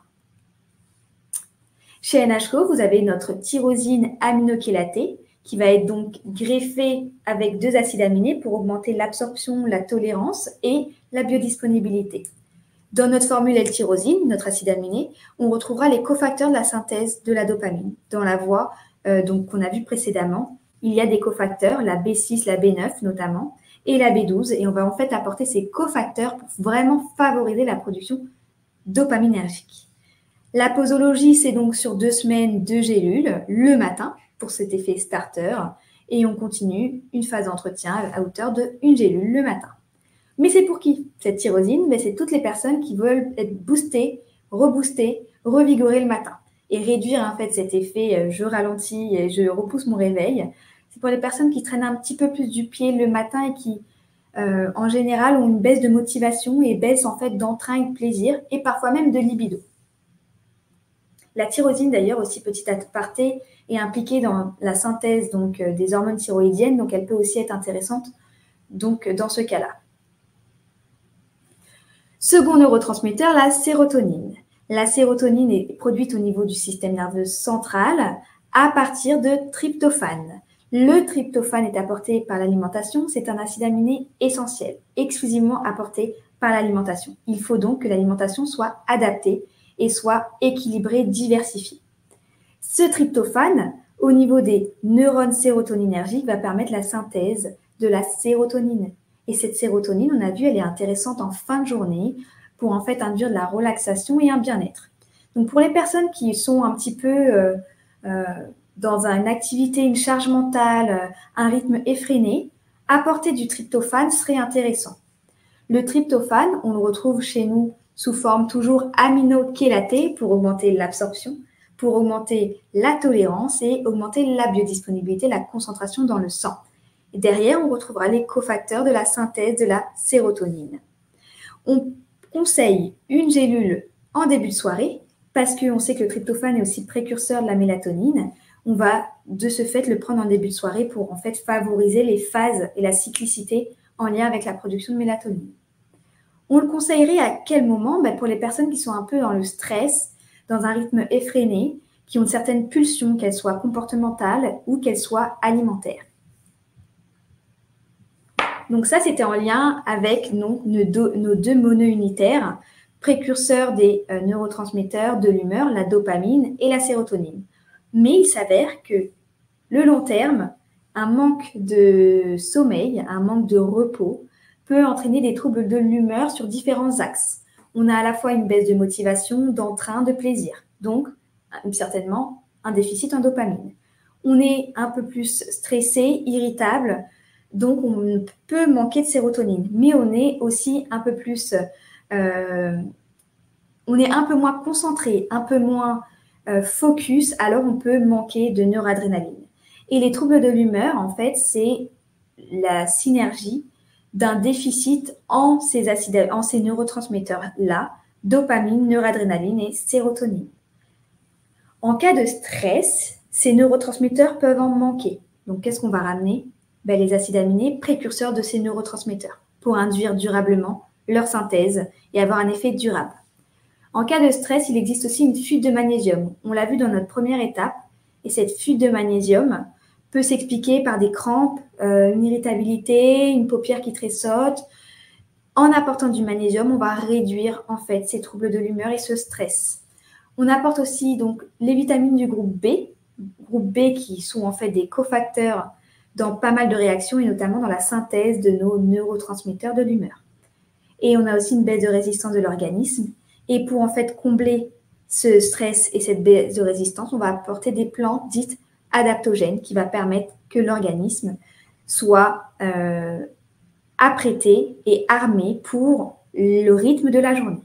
Chez N H C O, vous avez notre tyrosine aminochélatée qui va être donc greffée avec deux acides aminés pour augmenter l'absorption, la tolérance et la biodisponibilité. Dans notre formule L-tyrosine, notre acide aminé, on retrouvera les cofacteurs de la synthèse de la dopamine. Dans la voie euh, donc, qu'on a vue précédemment, il y a des cofacteurs, la B six, la B neuf notamment, et la B douze. Et on va en fait apporter ces cofacteurs pour vraiment favoriser la production dopaminergique. La posologie, c'est donc sur deux semaines, deux gélules le matin pour cet effet starter. Et on continue une phase d'entretien à hauteur de une gélule le matin. Mais c'est pour qui cette tyrosine? Ben, c'est toutes les personnes qui veulent être boostées, reboostées, revigorées le matin et réduire en fait cet effet euh, je ralentis et je repousse mon réveil. C'est pour les personnes qui traînent un petit peu plus du pied le matin et qui, euh, en général, ont une baisse de motivation et baisse en fait d'entrain et de plaisir et parfois même de libido. La tyrosine, d'ailleurs, aussi petit aparté, est impliquée dans la synthèse donc, euh, des hormones thyroïdiennes, donc elle peut aussi être intéressante donc, dans ce cas-là. Second neurotransmetteur, la sérotonine. La sérotonine est produite au niveau du système nerveux central à partir de tryptophane. Le tryptophane est apporté par l'alimentation, c'est un acide aminé essentiel, exclusivement apporté par l'alimentation. Il faut donc que l'alimentation soit adaptée et soit équilibrée, diversifiée. Ce tryptophane, au niveau des neurones sérotoninergiques, va permettre la synthèse de la sérotonine. Et cette sérotonine, on a vu, elle est intéressante en fin de journée pour en fait induire de la relaxation et un bien-être. Donc pour les personnes qui sont un petit peu euh, euh, dans une activité, une charge mentale, euh, un rythme effréné, apporter du tryptophane serait intéressant. Le tryptophane, on le retrouve chez nous sous forme toujours aminochélatée pour augmenter l'absorption, pour augmenter la tolérance et augmenter la biodisponibilité, la concentration dans le sang. Et derrière, on retrouvera les cofacteurs de la synthèse de la sérotonine. On conseille une gélule en début de soirée parce qu'on sait que le tryptophane est aussi précurseur de la mélatonine. On va de ce fait le prendre en début de soirée pour en fait favoriser les phases et la cyclicité en lien avec la production de mélatonine. On le conseillerait à quel moment? Ben pour les personnes qui sont un peu dans le stress, dans un rythme effréné, qui ont certaines pulsions, qu'elles soient comportementales ou qu'elles soient alimentaires. Donc ça, c'était en lien avec donc, nos, deux, nos deux monounitaires, précurseurs des euh, neurotransmetteurs de l'humeur, la dopamine et la sérotonine. Mais il s'avère que le long terme, un manque de sommeil, un manque de repos peut entraîner des troubles de l'humeur sur différents axes. On a à la fois une baisse de motivation, d'entrain, de plaisir. Donc, certainement, un déficit en dopamine. On est un peu plus stressé, irritable, donc on peut manquer de sérotonine. Mais on est aussi un peu plus... Euh, on est un peu moins concentré, un peu moins euh, focus, alors on peut manquer de noradrénaline. Et les troubles de l'humeur, en fait, c'est la synergie d'un déficit en ces acides, en ces neurotransmetteurs-là, dopamine, noradrénaline et sérotonine. En cas de stress, ces neurotransmetteurs peuvent en manquer. Donc, qu'est-ce qu'on va ramener? Ben, les acides aminés précurseurs de ces neurotransmetteurs pour induire durablement leur synthèse et avoir un effet durable. En cas de stress, il existe aussi une fuite de magnésium. On l'a vu dans notre première étape. Et cette fuite de magnésium peut s'expliquer par des crampes, euh, une irritabilité, une paupière qui tressaute, En apportant du magnésium, on va réduire en fait ces troubles de l'humeur et ce stress. On apporte aussi donc les vitamines du groupe B, groupe B qui sont en fait des cofacteurs dans pas mal de réactions et notamment dans la synthèse de nos neurotransmetteurs de l'humeur. Et on a aussi une baisse de résistance de l'organisme. Et pour en fait combler ce stress et cette baisse de résistance, on va apporter des plantes dites adaptogènes qui va permettre que l'organisme soit euh, apprêté et armé pour le rythme de la journée.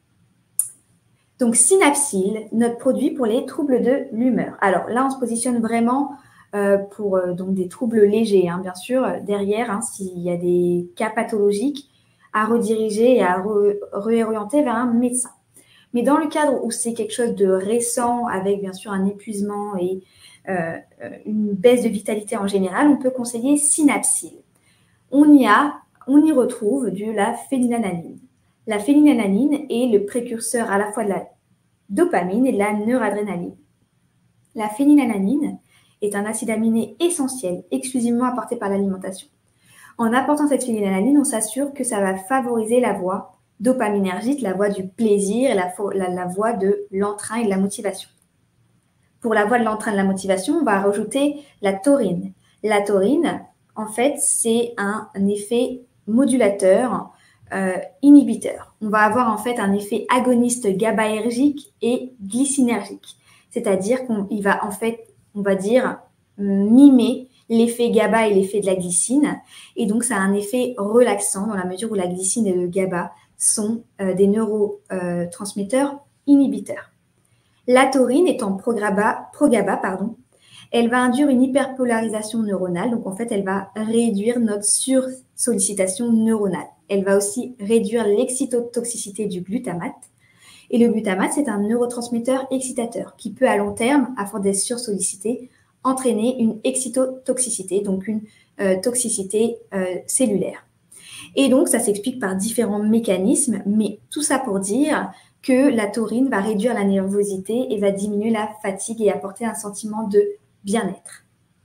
Donc, Synapsil, notre produit pour les troubles de l'humeur. Alors là, on se positionne vraiment euh, pour euh, donc des troubles légers, hein, bien sûr. Derrière, hein, s'il y a des cas pathologiques, à rediriger et à re réorienter vers un médecin. Mais dans le cadre où c'est quelque chose de récent, avec bien sûr un épuisement et euh, une baisse de vitalité en général, on peut conseiller Synapsil. On y, a, on y retrouve de la phénylalanine. La phénylalanine est le précurseur à la fois de la dopamine et de la noradrénaline. La phénylalanine est un acide aminé essentiel, exclusivement apporté par l'alimentation. En apportant cette phénylalanine, on s'assure que ça va favoriser la voie dopaminergique, la voie du plaisir, la, la, la voie de l'entrain et de la motivation. Pour la voie de l'entrain et de la motivation, on va rajouter la taurine. La taurine, en fait, c'est un, un effet modulateur, euh, inhibiteur. On va avoir en fait un effet agoniste GABAergique et glycinergique. C'est-à-dire qu'il va en fait, on va dire, mimer l'effet GABA et l'effet de la glycine. Et donc, ça a un effet relaxant dans la mesure où la glycine et le GABA sont euh, des neurotransmetteurs euh, inhibiteurs. La taurine étant pro-GABA, pro-GABA, pardon, elle va induire une hyperpolarisation neuronale. Donc, en fait, elle va réduire notre sursollicitation neuronale. Elle va aussi réduire l'excitotoxicité du glutamate. Et le glutamate, c'est un neurotransmetteur excitateur qui peut, à long terme, à force d'être sursollicité, entraîner une excitotoxicité, donc une euh, toxicité euh, cellulaire. Et donc, ça s'explique par différents mécanismes, mais tout ça pour dire que la taurine va réduire la nervosité et va diminuer la fatigue et apporter un sentiment de bien-être.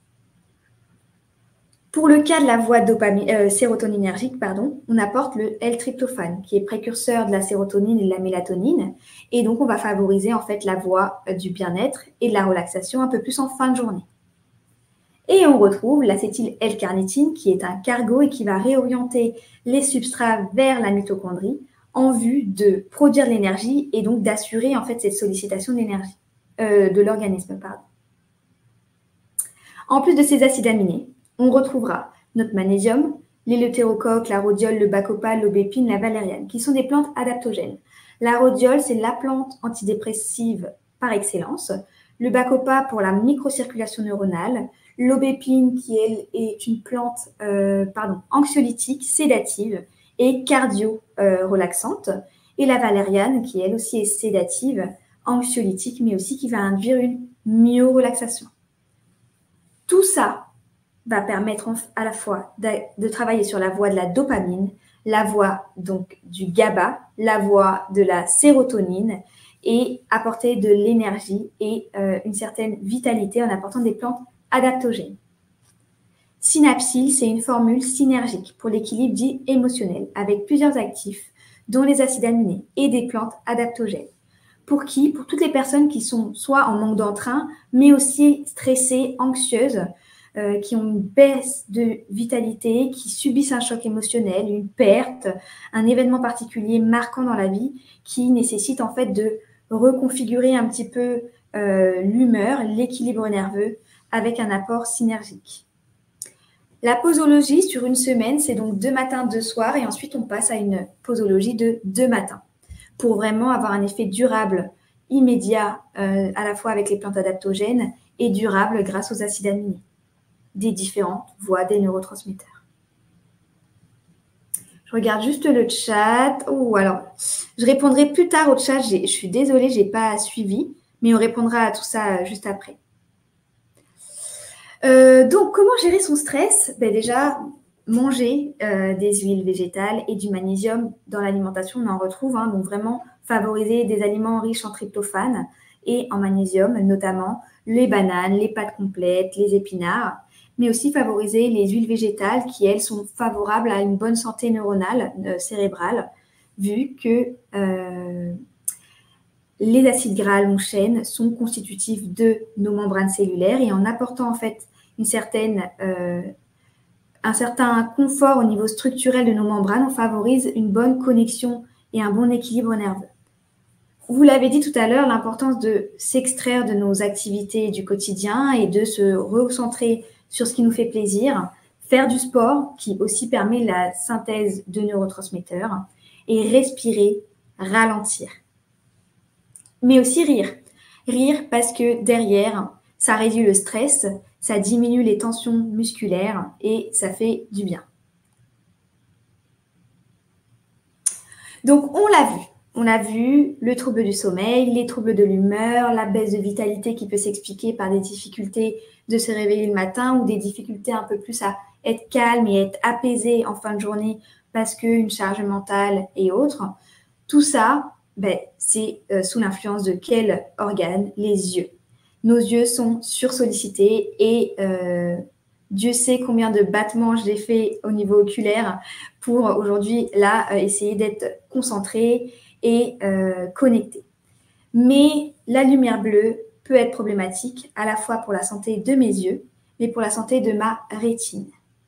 Pour le cas de la voie euh, sérotoninergique, pardon, on apporte le L-tryptophane, qui est précurseur de la sérotonine et de la mélatonine. Et donc, on va favoriser en fait la voie euh, du bien-être et de la relaxation un peu plus en fin de journée. Et on retrouve l'acétyl L-carnitine, qui est un cargo et qui va réorienter les substrats vers la mitochondrie en vue de produire de l'énergie et donc d'assurer en fait cette sollicitation d'énergie euh, de l'organisme. Pardon. En plus de ces acides aminés, on retrouvera notre magnésium, l'éleutérocoque, la rhodiole, le bacopa, l'aubépine, la valériane, qui sont des plantes adaptogènes. La rhodiole, c'est la plante antidépressive par excellence. Le bacopa pour la microcirculation neuronale. L'aubépine, qui elle, est une plante euh, pardon, anxiolytique, sédative et cardio-relaxante. Euh, et la valériane, qui elle aussi est sédative, anxiolytique, mais aussi qui va induire une myorelaxation. Tout ça va permettre à la fois de, de travailler sur la voie de la dopamine, la voie donc du GABA, la voie de la sérotonine et apporter de l'énergie et euh, une certaine vitalité en apportant des plantes adaptogènes. Synapsil, c'est une formule synergique pour l'équilibre dit émotionnel avec plusieurs actifs, dont les acides aminés et des plantes adaptogènes. Pour qui? Pour toutes les personnes qui sont soit en manque d'entrain, mais aussi stressées, anxieuses, euh, qui ont une baisse de vitalité, qui subissent un choc émotionnel, une perte, un événement particulier marquant dans la vie qui nécessite en fait de reconfigurer un petit peu euh, l'humeur, l'équilibre nerveux avec un apport synergique. La posologie sur une semaine, c'est donc deux matins, deux soirs et ensuite on passe à une posologie de deux matins pour vraiment avoir un effet durable, immédiat, euh, à la fois avec les plantes adaptogènes et durable grâce aux acides aminés des différentes voies des neurotransmetteurs. Je regarde juste le chat. Oh, alors, je répondrai plus tard au chat. Je suis désolée, je n'ai pas suivi, mais on répondra à tout ça juste après. Euh, donc, comment gérer son stress? Ben déjà, manger euh, des huiles végétales et du magnésium dans l'alimentation, on en retrouve. Hein, donc, vraiment favoriser des aliments riches en tryptophane et en magnésium, notamment les bananes, les pâtes complètes, les épinards. mais aussi favoriser les huiles végétales qui, elles, sont favorables à une bonne santé neuronale, euh, cérébrale, vu que euh, les acides gras à longue chaîne sont constitutifs de nos membranes cellulaires et en apportant en fait une certaine, euh, un certain confort au niveau structurel de nos membranes, on favorise une bonne connexion et un bon équilibre nerveux. Vous l'avez dit tout à l'heure, l'importance de s'extraire de nos activités du quotidien et de se recentrer sur ce qui nous fait plaisir, faire du sport qui aussi permet la synthèse de neurotransmetteurs et respirer, ralentir. Mais aussi rire. Rire parce que derrière, ça réduit le stress, ça diminue les tensions musculaires et ça fait du bien. Donc, on l'a vu. On a vu le trouble du sommeil, les troubles de l'humeur, la baisse de vitalité qui peut s'expliquer par des difficultés de se réveiller le matin ou des difficultés un peu plus à être calme et être apaisé en fin de journée parce qu'une charge mentale et autres. Tout ça, ben, c'est euh, sous l'influence de quel organe? Les yeux. Nos yeux sont sursollicités et euh, Dieu sait combien de battements j'ai fait au niveau oculaire pour aujourd'hui, là, euh, essayer d'être concentré et euh, connecté. Mais la lumière bleue peut être problématique à la fois pour la santé de mes yeux, mais pour la santé de ma rétine.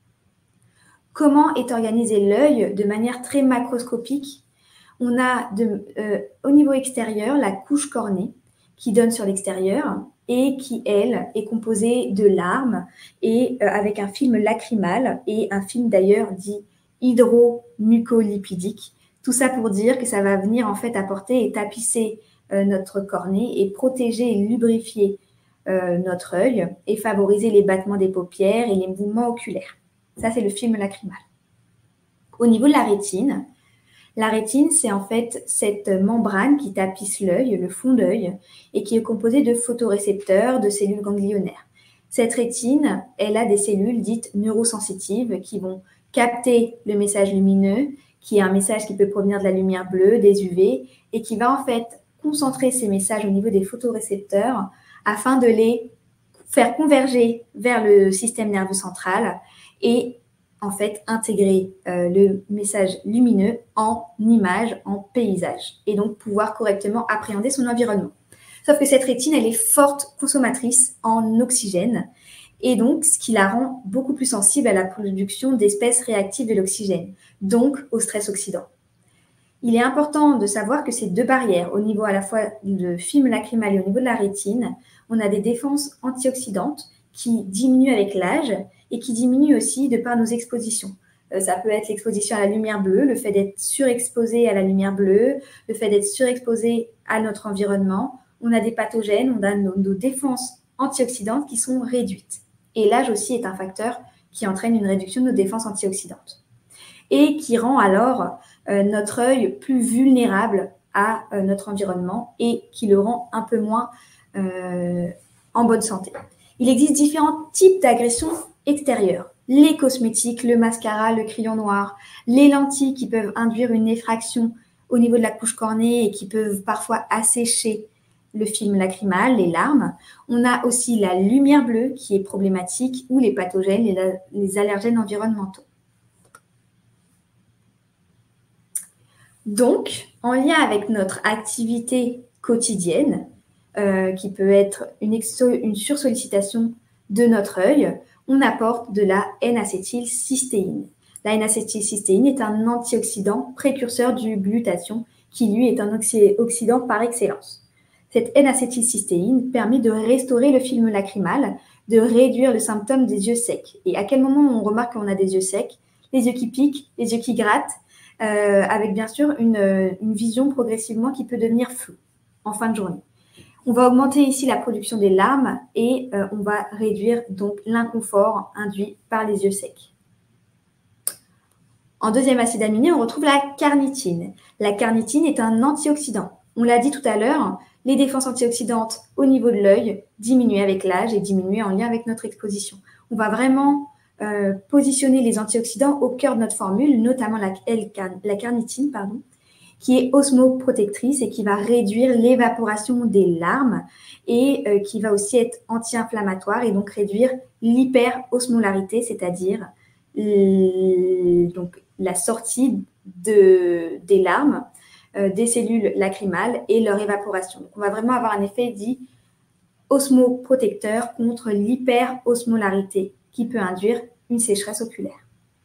Comment est organisé l'œil de manière très macroscopique? On a de, euh, au niveau extérieur la couche cornée qui donne sur l'extérieur et qui, elle, est composée de larmes et euh, avec un film lacrymal et un film d'ailleurs dit hydromucolipidique. Tout ça pour dire que ça va venir en fait apporter et tapisser euh, notre cornée et protéger et lubrifier euh, notre œil et favoriser les battements des paupières et les mouvements oculaires. Ça, c'est le film lacrymal. Au niveau de la rétine, la rétine, c'est en fait cette membrane qui tapisse l'œil, le fond d'œil, et qui est composée de photorécepteurs, de cellules ganglionnaires. Cette rétine, elle a des cellules dites neurosensitives qui vont capter le message lumineux, qui est un message qui peut provenir de la lumière bleue, des U V, et qui va en fait concentrer ces messages au niveau des photorécepteurs afin de les faire converger vers le système nerveux central et en fait intégrer euh, le message lumineux en image, en paysage, et donc pouvoir correctement appréhender son environnement. Sauf que cette rétine, elle est forte consommatrice en oxygène, et donc ce qui la rend beaucoup plus sensible à la production d'espèces réactives de l'oxygène, donc au stress oxydant. Il est important de savoir que ces deux barrières, au niveau à la fois du film lacrymal et au niveau de la rétine, on a des défenses antioxydantes qui diminuent avec l'âge et qui diminuent aussi de par nos expositions. Euh, ça peut être l'exposition à la lumière bleue, le fait d'être surexposé à la lumière bleue, le fait d'être surexposé à notre environnement. On a des pathogènes, on a nos, nos défenses antioxydantes qui sont réduites. Et l'âge aussi est un facteur qui entraîne une réduction de nos défenses antioxydantes et qui rend alors euh, notre œil plus vulnérable à euh, notre environnement et qui le rend un peu moins euh, en bonne santé. Il existe différents types d'agressions extérieures. Les cosmétiques, le mascara, le crayon noir, les lentilles qui peuvent induire une effraction au niveau de la couche cornée et qui peuvent parfois assécher le film lacrymal, les larmes. On a aussi la lumière bleue qui est problématique ou les pathogènes, les, les allergènes environnementaux. Donc, en lien avec notre activité quotidienne, euh, qui peut être une, une sursollicitation de notre œil, on apporte de la N-acétylcystéine. La N-acétylcystéine est un antioxydant précurseur du glutathion, qui lui est un oxydant par excellence. Cette N-acétylcystéine permet de restaurer le film lacrymal, de réduire le symptôme des yeux secs. Et à quel moment on remarque qu'on a des yeux secs? Les yeux qui piquent, les yeux qui grattent, euh, avec bien sûr une, une vision progressivement qui peut devenir floue en fin de journée. On va augmenter ici la production des larmes et euh, on va réduire donc l'inconfort induit par les yeux secs. En deuxième acide aminé, on retrouve la carnitine. La carnitine est un antioxydant. On l'a dit tout à l'heure, les défenses antioxydantes au niveau de l'œil diminuent avec l'âge et diminuent en lien avec notre exposition. On va vraiment euh, positionner les antioxydants au cœur de notre formule, notamment la, la carnitine, pardon, qui est osmoprotectrice et qui va réduire l'évaporation des larmes et euh, qui va aussi être anti-inflammatoire et donc réduire l'hyperosmolarité, c'est-à-dire euh, donc la sortie de, des larmes, euh, des cellules lacrymales et leur évaporation. Donc, on va vraiment avoir un effet dit osmoprotecteur contre l'hyperosmolarité qui peut induire une sécheresse oculaire.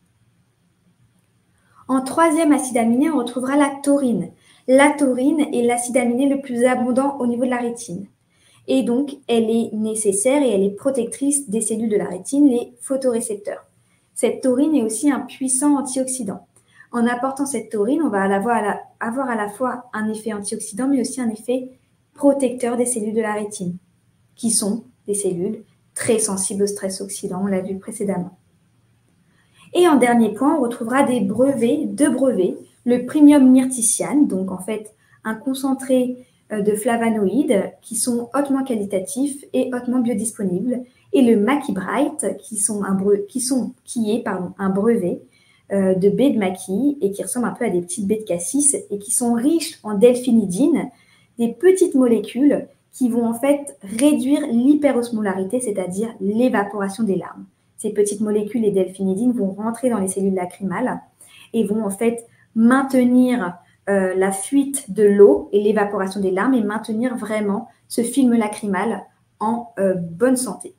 En troisième acide aminé, on retrouvera la taurine. La taurine est l'acide aminé le plus abondant au niveau de la rétine. Et donc, elle est nécessaire et elle est protectrice des cellules de la rétine, les photorécepteurs. Cette taurine est aussi un puissant antioxydant. En apportant cette taurine, on va avoir à la, avoir à la fois un effet antioxydant, mais aussi un effet protecteur des cellules de la rétine, qui sont des cellules très sensibles au stress oxydant, on l'a vu précédemment. Et en dernier point, on retrouvera des brevets, deux brevets, le Primium myrticiane, donc en fait un concentré de flavonoïdes qui sont hautement qualitatifs et hautement biodisponibles, et le Maqui Bright qui, sont un bre... qui, sont... qui est pardon, un brevet euh, de baies de maquis et qui ressemble un peu à des petites baies de cassis et qui sont riches en delphinidine, des petites molécules qui vont en fait réduire l'hyperosmolarité, c'est-à-dire l'évaporation des larmes. Ces petites molécules, les delphinidines, vont rentrer dans les cellules lacrymales et vont en fait maintenir euh, la fuite de l'eau et l'évaporation des larmes et maintenir vraiment ce film lacrymal en euh, bonne santé.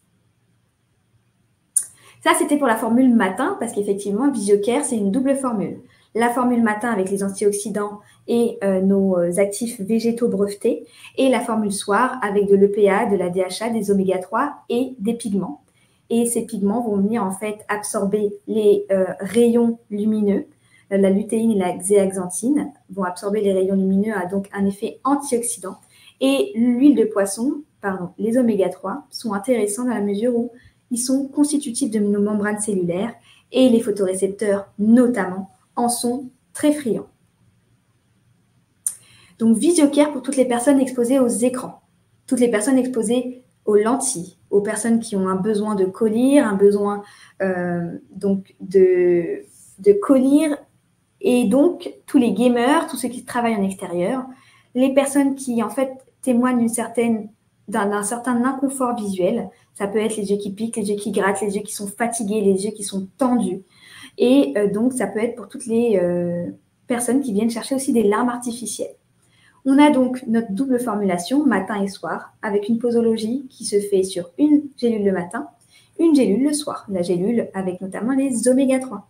Ça, c'était pour la formule matin, parce qu'effectivement, VisioCare, c'est une double formule. La formule matin avec les antioxydants et euh, nos actifs végétaux brevetés, et la formule soir avec de l'E P A, de la D H A, des oméga trois et des pigments. Et ces pigments vont venir en fait absorber les euh, rayons lumineux. La lutéine et la zéaxanthine vont absorber les rayons lumineux, à donc un effet antioxydant. Et l'huile de poisson, pardon, les oméga trois sont intéressants dans la mesure où ils sont constitutifs de nos membranes cellulaires et les photorécepteurs notamment en sont très friands. Donc VisioCare pour toutes les personnes exposées aux écrans, toutes les personnes exposées aux lentilles, aux personnes qui ont un besoin de collyre, un besoin euh, donc de, de collyre, et donc tous les gamers, tous ceux qui travaillent en extérieur, les personnes qui en fait témoignent d'une certaine, d'un, d'un certain inconfort visuel. Ça peut être les yeux qui piquent, les yeux qui grattent, les yeux qui sont fatigués, les yeux qui sont tendus. Et euh, donc, ça peut être pour toutes les euh, personnes qui viennent chercher aussi des larmes artificielles. On a donc notre double formulation, matin et soir, avec une posologie qui se fait sur une gélule le matin, une gélule le soir. La gélule avec notamment les oméga trois.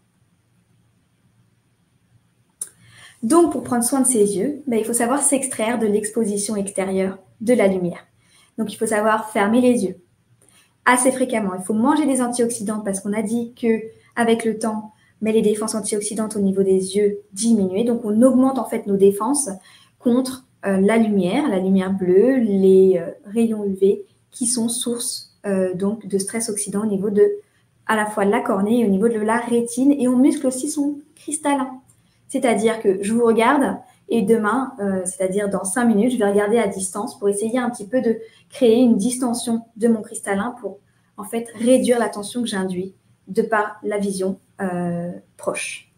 Donc, pour prendre soin de ses yeux, ben, il faut savoir s'extraire de l'exposition extérieure de la lumière. Donc, il faut savoir fermer les yeux assez fréquemment. Il faut manger des antioxydants parce qu'on a dit qu'avec le temps, mais les défenses antioxydantes au niveau des yeux diminuent. Donc, on augmente en fait nos défenses contre euh, la lumière, la lumière bleue, les euh, rayons U V qui sont source euh, donc de stress oxydant au niveau de à la fois la cornée et au niveau de la rétine. Et on muscle aussi son cristallin. C'est-à-dire que je vous regarde et demain, euh, c'est-à-dire dans cinq minutes, je vais regarder à distance pour essayer un petit peu de créer une distension de mon cristallin pour en fait réduire la tension que j'induis de par la vision euh, proche.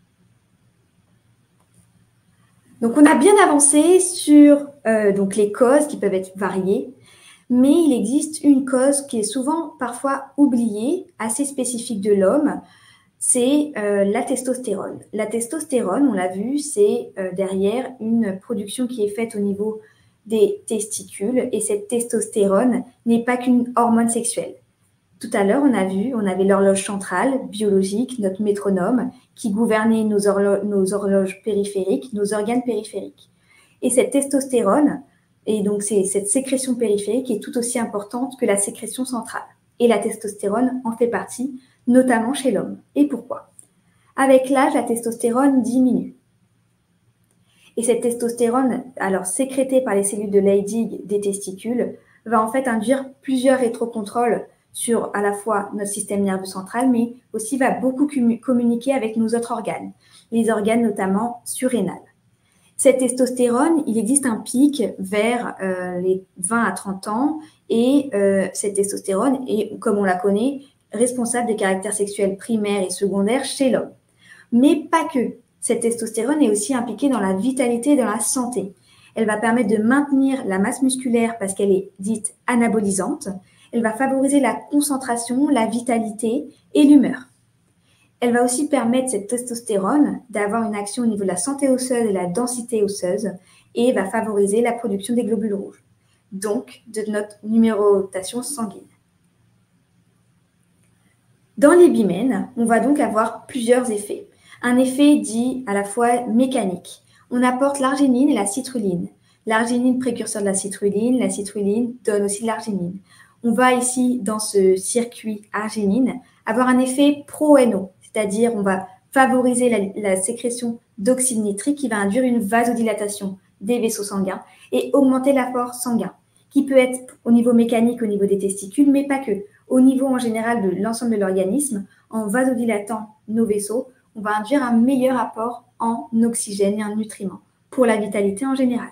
Donc, on a bien avancé sur euh, donc les causes qui peuvent être variées, mais il existe une cause qui est souvent parfois oubliée, assez spécifique de l'homme, c'est euh, la testostérone. La testostérone, on l'a vu, c'est euh, derrière une production qui est faite au niveau des testicules, et cette testostérone n'est pas qu'une hormone sexuelle. Tout à l'heure, on a vu, on avait l'horloge centrale, biologique, notre métronome, qui gouvernait nos, horlo- nos horloges périphériques, nos organes périphériques. Et cette testostérone, et donc c'est cette sécrétion périphérique est tout aussi importante que la sécrétion centrale. Et la testostérone en fait partie, notamment chez l'homme. Et pourquoi ? Avec l'âge, la testostérone diminue. Et cette testostérone, alors sécrétée par les cellules de Leydig des testicules, va en fait induire plusieurs rétrocontrôles sur à la fois notre système nerveux central, mais aussi va beaucoup communiquer avec nos autres organes, les organes notamment surrénales. Cette testostérone, il existe un pic vers euh, les vingt à trente ans, et euh, cette testostérone est, comme on la connaît, responsable des caractères sexuels primaires et secondaires chez l'homme. Mais pas que. Cette testostérone est aussi impliquée dans la vitalité et dans la santé. Elle va permettre de maintenir la masse musculaire parce qu'elle est dite anabolisante. Elle va favoriser la concentration, la vitalité et l'humeur. Elle va aussi permettre, cette testostérone, d'avoir une action au niveau de la santé osseuse et la densité osseuse et va favoriser la production des globules rouges, donc de notre numérotation sanguine. Dans l'ibimène, on va donc avoir plusieurs effets. Un effet dit à la fois mécanique. On apporte l'arginine et la citrulline. L'arginine précurseur de la citrulline, la citrulline donne aussi de l'arginine. On va ici, dans ce circuit arginine, avoir un effet pro-N O, c'est-à-dire on va favoriser la, la sécrétion d'oxyde nitrique qui va induire une vasodilatation des vaisseaux sanguins et augmenter l'apport sanguin, qui peut être au niveau mécanique, au niveau des testicules, mais pas que. Au niveau en général de l'ensemble de l'organisme, en vasodilatant nos vaisseaux, on va induire un meilleur apport en oxygène et en nutriments pour la vitalité en général.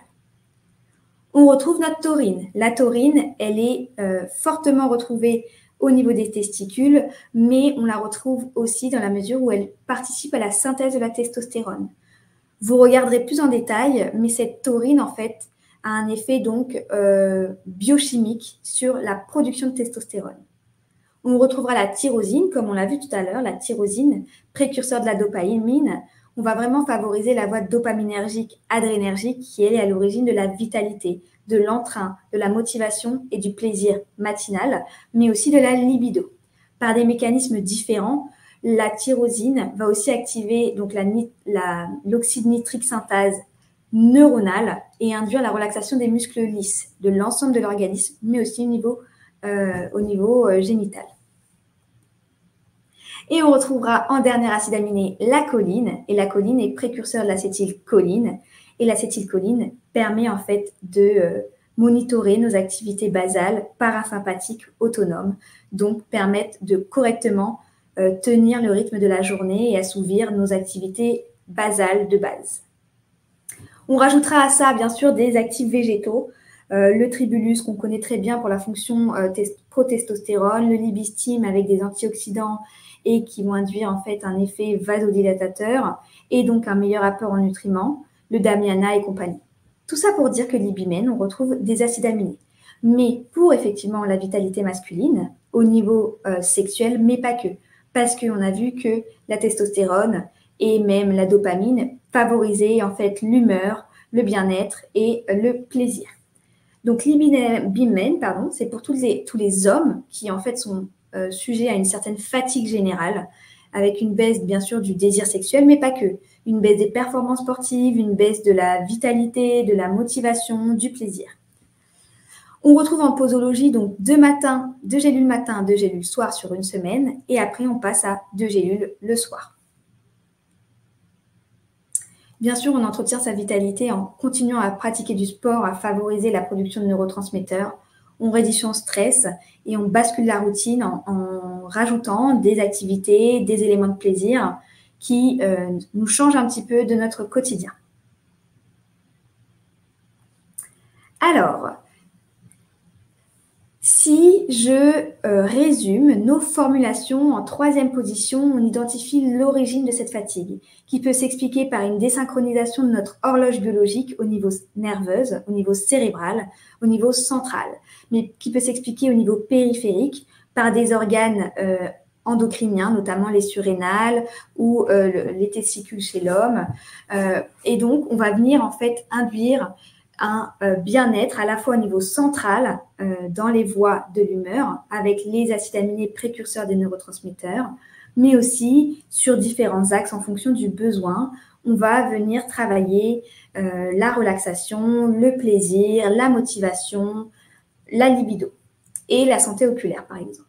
On retrouve notre taurine. La taurine, elle est euh, fortement retrouvée au niveau des testicules, mais on la retrouve aussi dans la mesure où elle participe à la synthèse de la testostérone. Vous regarderez plus en détail, mais cette taurine, en fait, a un effet donc euh, biochimique sur la production de testostérone. On retrouvera la tyrosine, comme on l'a vu tout à l'heure, la tyrosine, précurseur de la dopamine. On va vraiment favoriser la voie dopaminergique, adrénergique, qui elle est à l'origine de la vitalité, de l'entrain, de la motivation et du plaisir matinal, mais aussi de la libido. Par des mécanismes différents, la tyrosine va aussi activer donc la, la, l'oxyde nitrique synthase neuronale et induire la relaxation des muscles lisses de l'ensemble de l'organisme, mais aussi au niveau, euh, au niveau euh, génital. Et on retrouvera en dernier acide aminé la choline, et la choline est précurseur de l'acétylcholine, et l'acétylcholine permet en fait de euh, monitorer nos activités basales parasympathiques autonomes, donc permettre de correctement euh, tenir le rythme de la journée et assouvir nos activités basales de base. On rajoutera à ça bien sûr des actifs végétaux, euh, le tribulus qu'on connaît très bien pour la fonction euh, protestostérone, le libistime avec des antioxydants et qui vont induire en fait un effet vasodilatateur et donc un meilleur apport en nutriments, le damiana et compagnie. Tout ça pour dire que l'ibimène, on retrouve des acides aminés. Mais pour effectivement la vitalité masculine, au niveau euh, sexuel, mais pas que. Parce qu'on a vu que la testostérone et même la dopamine favorisaient en fait l'humeur, le bien-être et le plaisir. Donc l'ibimène, pardon, c'est pour tous les, tous les hommes qui en fait sont euh, sujets à une certaine fatigue générale, avec une baisse bien sûr du désir sexuel, mais pas que. Une baisse des performances sportives, une baisse de la vitalité, de la motivation, du plaisir. On retrouve en posologie donc deux matins, deux gélules matin, deux gélules soir sur une semaine, et après on passe à deux gélules le soir. Bien sûr, on entretient sa vitalité en continuant à pratiquer du sport, à favoriser la production de neurotransmetteurs. On réduit son stress et on bascule la routine en, en rajoutant des activités, des éléments de plaisir qui euh, nous changent un petit peu de notre quotidien. Alors, si je euh, résume nos formulations en troisième position, on identifie l'origine de cette fatigue qui peut s'expliquer par une désynchronisation de notre horloge biologique au niveau nerveuse, au niveau cérébral, au niveau central, mais qui peut s'expliquer au niveau périphérique par des organes euh, endocriniens, notamment les surrénales ou euh, le, les testicules chez l'homme. Euh, et donc, on va venir en fait induire un euh, bien-être à la fois au niveau central euh, dans les voies de l'humeur avec les acides aminés précurseurs des neurotransmetteurs, mais aussi sur différents axes en fonction du besoin. On va venir travailler euh, la relaxation, le plaisir, la motivation, la libido et la santé oculaire par exemple.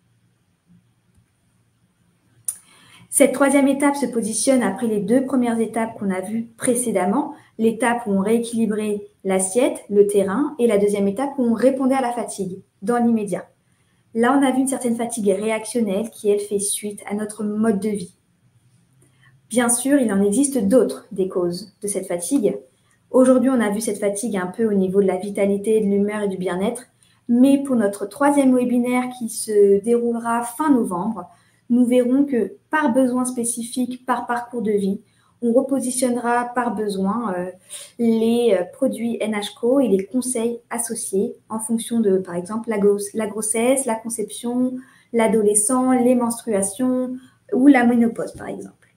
Cette troisième étape se positionne après les deux premières étapes qu'on a vues précédemment, l'étape où on rééquilibrait l'assiette, le terrain, et la deuxième étape où on répondait à la fatigue, dans l'immédiat. Là, on a vu une certaine fatigue réactionnelle qui, elle, fait suite à notre mode de vie. Bien sûr, il en existe d'autres des causes de cette fatigue. Aujourd'hui, on a vu cette fatigue un peu au niveau de la vitalité, de l'humeur et du bien-être, mais pour notre troisième webinaire qui se déroulera fin novembre, nous verrons que par besoin spécifique, par parcours de vie, on repositionnera par besoin euh, les produits N H C O et les conseils associés en fonction de, par exemple, la, gros- la grossesse, la conception, l'adolescent, les menstruations ou la ménopause, par exemple.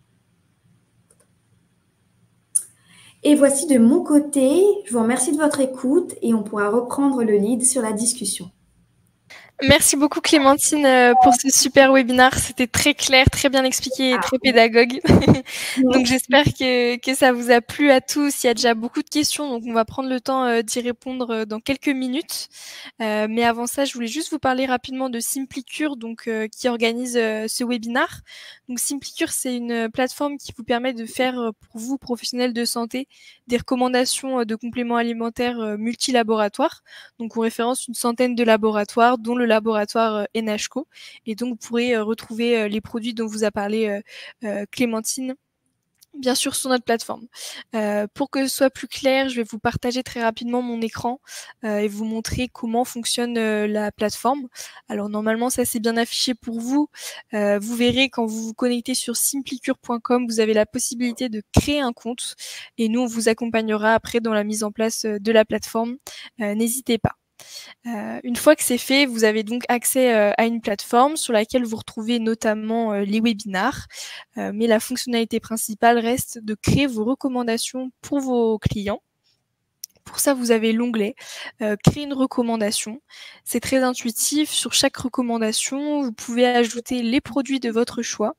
Et voici de mon côté, je vous remercie de votre écoute et on pourra reprendre le lead sur la discussion. Merci beaucoup Clémentine euh, pour ce super webinaire. C'était très clair, très bien expliqué et Ah, très pédagogue. Donc merci. j'espère que, que ça vous a plu à tous. Il y a déjà beaucoup de questions, donc on va prendre le temps euh, d'y répondre euh, dans quelques minutes. Euh, mais avant ça, je voulais juste vous parler rapidement de Simplicure, donc euh, qui organise euh, ce webinaire. Donc Simplicure, c'est une plateforme qui vous permet de faire euh, pour vous, professionnels de santé, des recommandations euh, de compléments alimentaires euh, multilaboratoires. Donc on référence une centaine de laboratoires, dont le laboratoire euh, N H C O. Et donc vous pourrez euh, retrouver euh, les produits dont vous a parlé euh, euh, Clémentine, bien sûr sur notre plateforme. Euh, pour que ce soit plus clair, je vais vous partager très rapidement mon écran euh, et vous montrer comment fonctionne euh, la plateforme. Alors normalement ça c'est bien affiché pour vous. Euh, vous verrez quand vous vous connectez sur simplicure point com, vous avez la possibilité de créer un compte et nous on vous accompagnera après dans la mise en place euh, de la plateforme. Euh, N'hésitez pas. Euh, une fois que c'est fait, vous avez donc accès euh, à une plateforme sur laquelle vous retrouvez notamment euh, les webinars, euh, mais la fonctionnalité principale reste de créer vos recommandations pour vos clients. Pour ça, vous avez l'onglet euh, Créer une recommandation. C'est très intuitif. Sur chaque recommandation, vous pouvez ajouter les produits de votre choix.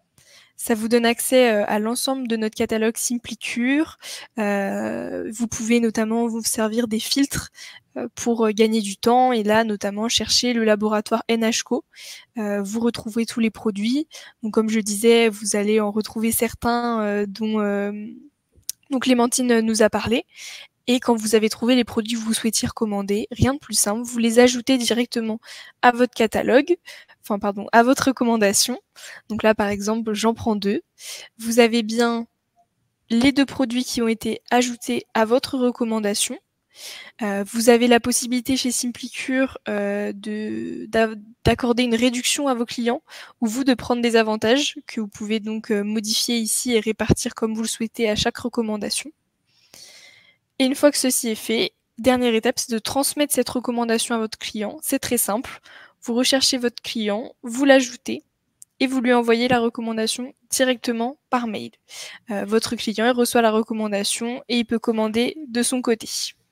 Ça vous donne accès euh, à l'ensemble de notre catalogue Simplicure. Euh, vous pouvez notamment vous servir des filtres euh, pour euh, gagner du temps et là notamment chercher le laboratoire N H C O. Euh, vous retrouverez tous les produits. Donc comme je disais, vous allez en retrouver certains euh, dont, euh, dont Clémentine nous a parlé. Et quand vous avez trouvé les produits que vous souhaitiez recommander, rien de plus simple, vous les ajoutez directement à votre catalogue, enfin pardon, à votre recommandation. Donc là par exemple, j'en prends deux. Vous avez bien les deux produits qui ont été ajoutés à votre recommandation. Euh, vous avez la possibilité chez Simplicure euh, de, d'accorder une réduction à vos clients ou vous de prendre des avantages que vous pouvez donc euh, modifier ici et répartir comme vous le souhaitez à chaque recommandation. Et une fois que ceci est fait, dernière étape, c'est de transmettre cette recommandation à votre client. C'est très simple. Vous recherchez votre client, vous l'ajoutez et vous lui envoyez la recommandation directement par mail. Euh, votre client il reçoit la recommandation et il peut commander de son côté.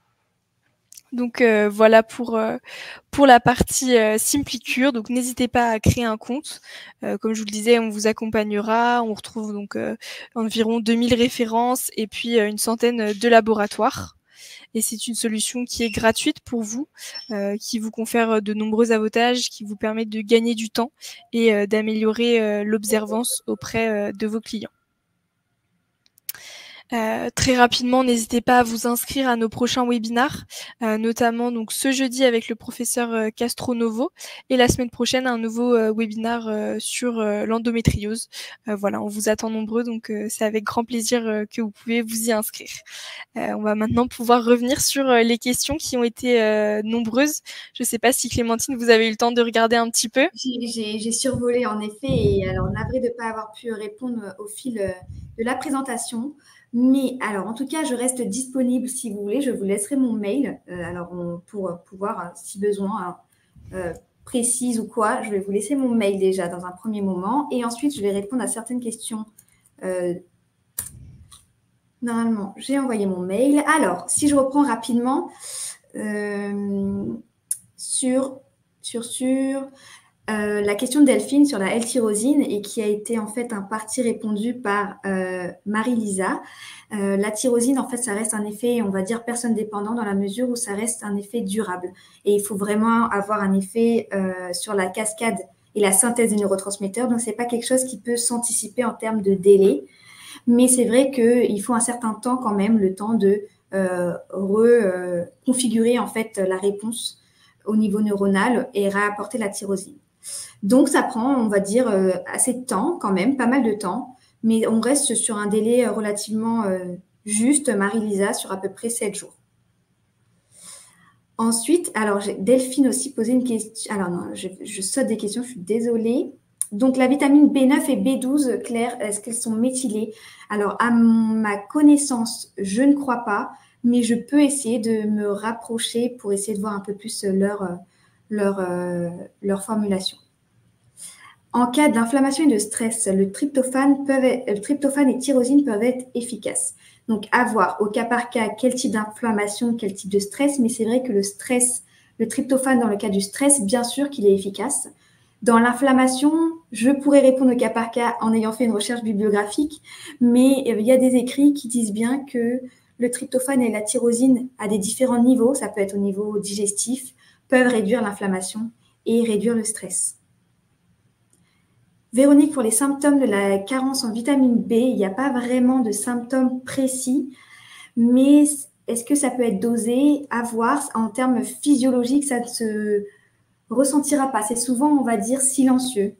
Donc euh, voilà pour euh, pour la partie euh, Simplicure. Donc n'hésitez pas à créer un compte. Euh, comme je vous le disais, on vous accompagnera. On retrouve donc euh, environ deux mille références et puis euh, une centaine de laboratoires. Et c'est une solution qui est gratuite pour vous, euh, qui vous confère de nombreux avantages, qui vous permet de gagner du temps et euh, d'améliorer euh, l'observance auprès euh, de vos clients. Euh, très rapidement, n'hésitez pas à vous inscrire à nos prochains webinars, euh, notamment donc ce jeudi avec le professeur euh, Castronovo et la semaine prochaine un nouveau euh, webinar euh, sur euh, l'endométriose. Euh, voilà, on vous attend nombreux, donc euh, c'est avec grand plaisir euh, que vous pouvez vous y inscrire. Euh, on va maintenant pouvoir revenir sur euh, les questions qui ont été euh, nombreuses. Je ne sais pas si Clémentine, vous avez eu le temps de regarder un petit peu. J'ai, j'ai survolé en effet, et alors navré de ne pas avoir pu répondre au fil de la présentation. Mais alors, en tout cas, je reste disponible si vous voulez. Je vous laisserai mon mail. Euh, alors, on, pour pouvoir, si besoin, euh, précise ou quoi, je vais vous laisser mon mail déjà dans un premier moment. Et ensuite, je vais répondre à certaines questions. Euh, normalement, j'ai envoyé mon mail. Alors, si je reprends rapidement euh, sur, sur, sur Euh, la question de Delphine sur la L-tyrosine et qui a été en fait un partie répondu par euh, Marie-Lisa. Euh, la tyrosine, en fait, ça reste un effet, on va dire, personne dépendant dans la mesure où ça reste un effet durable. Et il faut vraiment avoir un effet euh, sur la cascade et la synthèse des neurotransmetteurs. Donc, c'est pas quelque chose qui peut s'anticiper en termes de délai. Mais c'est vrai qu'il faut un certain temps quand même, le temps de euh, reconfigurer euh, en fait la réponse au niveau neuronal et réapporter la tyrosine. Donc, ça prend, on va dire, euh, assez de temps quand même, pas mal de temps, mais on reste sur un délai relativement euh, juste, Marie-Lisa, sur à peu près sept jours. Ensuite, alors, j'ai Delphine aussi posé une question. Alors non, je, je saute des questions, je suis désolée. Donc, la vitamine B neuf et B douze, Claire, est-ce qu'elles sont méthylées? Alors, à ma connaissance, je ne crois pas, mais je peux essayer de me rapprocher pour essayer de voir un peu plus leur, leur, euh, leur formulation. En cas d'inflammation et de stress, le tryptophane, peuvent être, le tryptophane et tyrosine peuvent être efficaces. Donc, à voir au cas par cas quel type d'inflammation, quel type de stress, mais c'est vrai que le stress, le tryptophane dans le cas du stress, bien sûr qu'il est efficace. Dans l'inflammation, je pourrais répondre au cas par cas en ayant fait une recherche bibliographique, mais il y a des écrits qui disent bien que le tryptophane et la tyrosine, à des différents niveaux, ça peut être au niveau digestif, peuvent réduire l'inflammation et réduire le stress. Véronique, pour les symptômes de la carence en vitamine B, il n'y a pas vraiment de symptômes précis, mais est-ce que ça peut être dosé? À voir. En termes physiologiques, ça ne se ressentira pas. C'est souvent, on va dire, silencieux.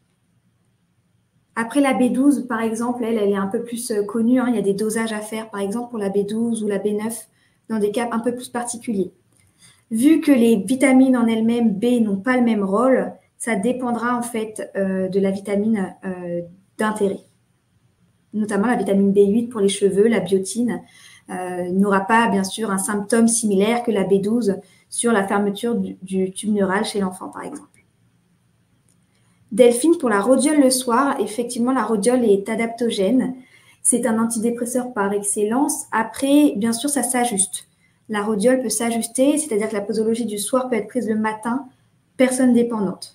Après la B douze, par exemple, elle, elle est un peu plus connue. Hein. Il y a des dosages à faire, par exemple, pour la B douze ou la B neuf, dans des cas un peu plus particuliers. Vu que les vitamines en elles-mêmes B n'ont pas le même rôle, ça dépendra en fait euh, de la vitamine euh, d'intérêt. Notamment la vitamine B huit pour les cheveux, la biotine, euh, n'aura pas bien sûr un symptôme similaire que la B douze sur la fermeture du, du tube neural chez l'enfant, par exemple. Delphine, pour la rhodiole le soir, effectivement, la rhodiole est adaptogène. C'est un antidépresseur par excellence. Après, bien sûr, ça s'ajuste. La rhodiole peut s'ajuster, c'est-à-dire que la posologie du soir peut être prise le matin, personne dépendante.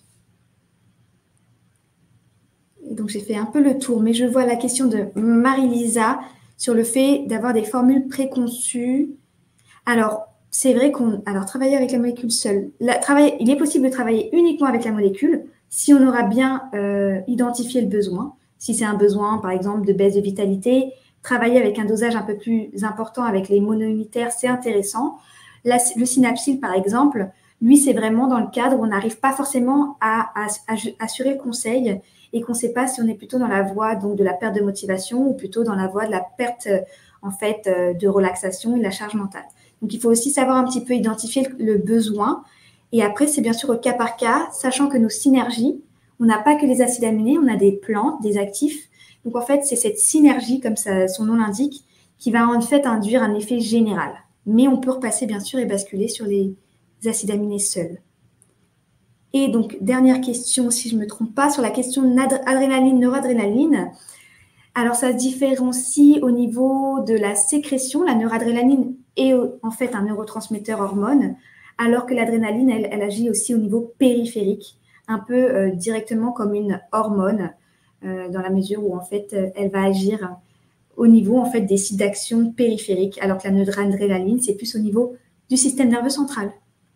Et donc, j'ai fait un peu le tour, mais je vois la question de Marie-Lisa sur le fait d'avoir des formules préconçues. Alors, c'est vrai qu'on... Alors, travailler avec la molécule seule. La, travailler, il est possible de travailler uniquement avec la molécule si on aura bien euh, identifié le besoin. Si c'est un besoin, par exemple, de baisse de vitalité, travailler avec un dosage un peu plus important avec les monounitaires, c'est intéressant. La, le synapsil, par exemple, lui, c'est vraiment dans le cadre où on n'arrive pas forcément à, à, à assurer le conseil et qu'on ne sait pas si on est plutôt dans la voie donc, de la perte de motivation ou plutôt dans la voie de la perte en fait, de relaxation et de la charge mentale. Donc, il faut aussi savoir un petit peu identifier le, le besoin. Et après, c'est bien sûr au cas par cas, sachant que nos synergies, on n'a pas que les acides aminés, on a des plantes, des actifs. Donc, en fait, c'est cette synergie, comme ça, son nom l'indique, qui va en fait induire un effet général. Mais on peut repasser, bien sûr, et basculer sur les acides aminés seuls. Et donc, dernière question, si je ne me trompe pas, sur la question d'adrénaline, noradrénaline. Alors, ça se différencie au niveau de la sécrétion. La noradrénaline est en fait un neurotransmetteur hormone, alors que l'adrénaline, elle, elle agit aussi au niveau périphérique, un peu euh, directement comme une hormone, euh, dans la mesure où en fait, euh, elle va agir au niveau en fait des sites d'action périphériques, alors que la noradrénaline, c'est plus au niveau du système nerveux central.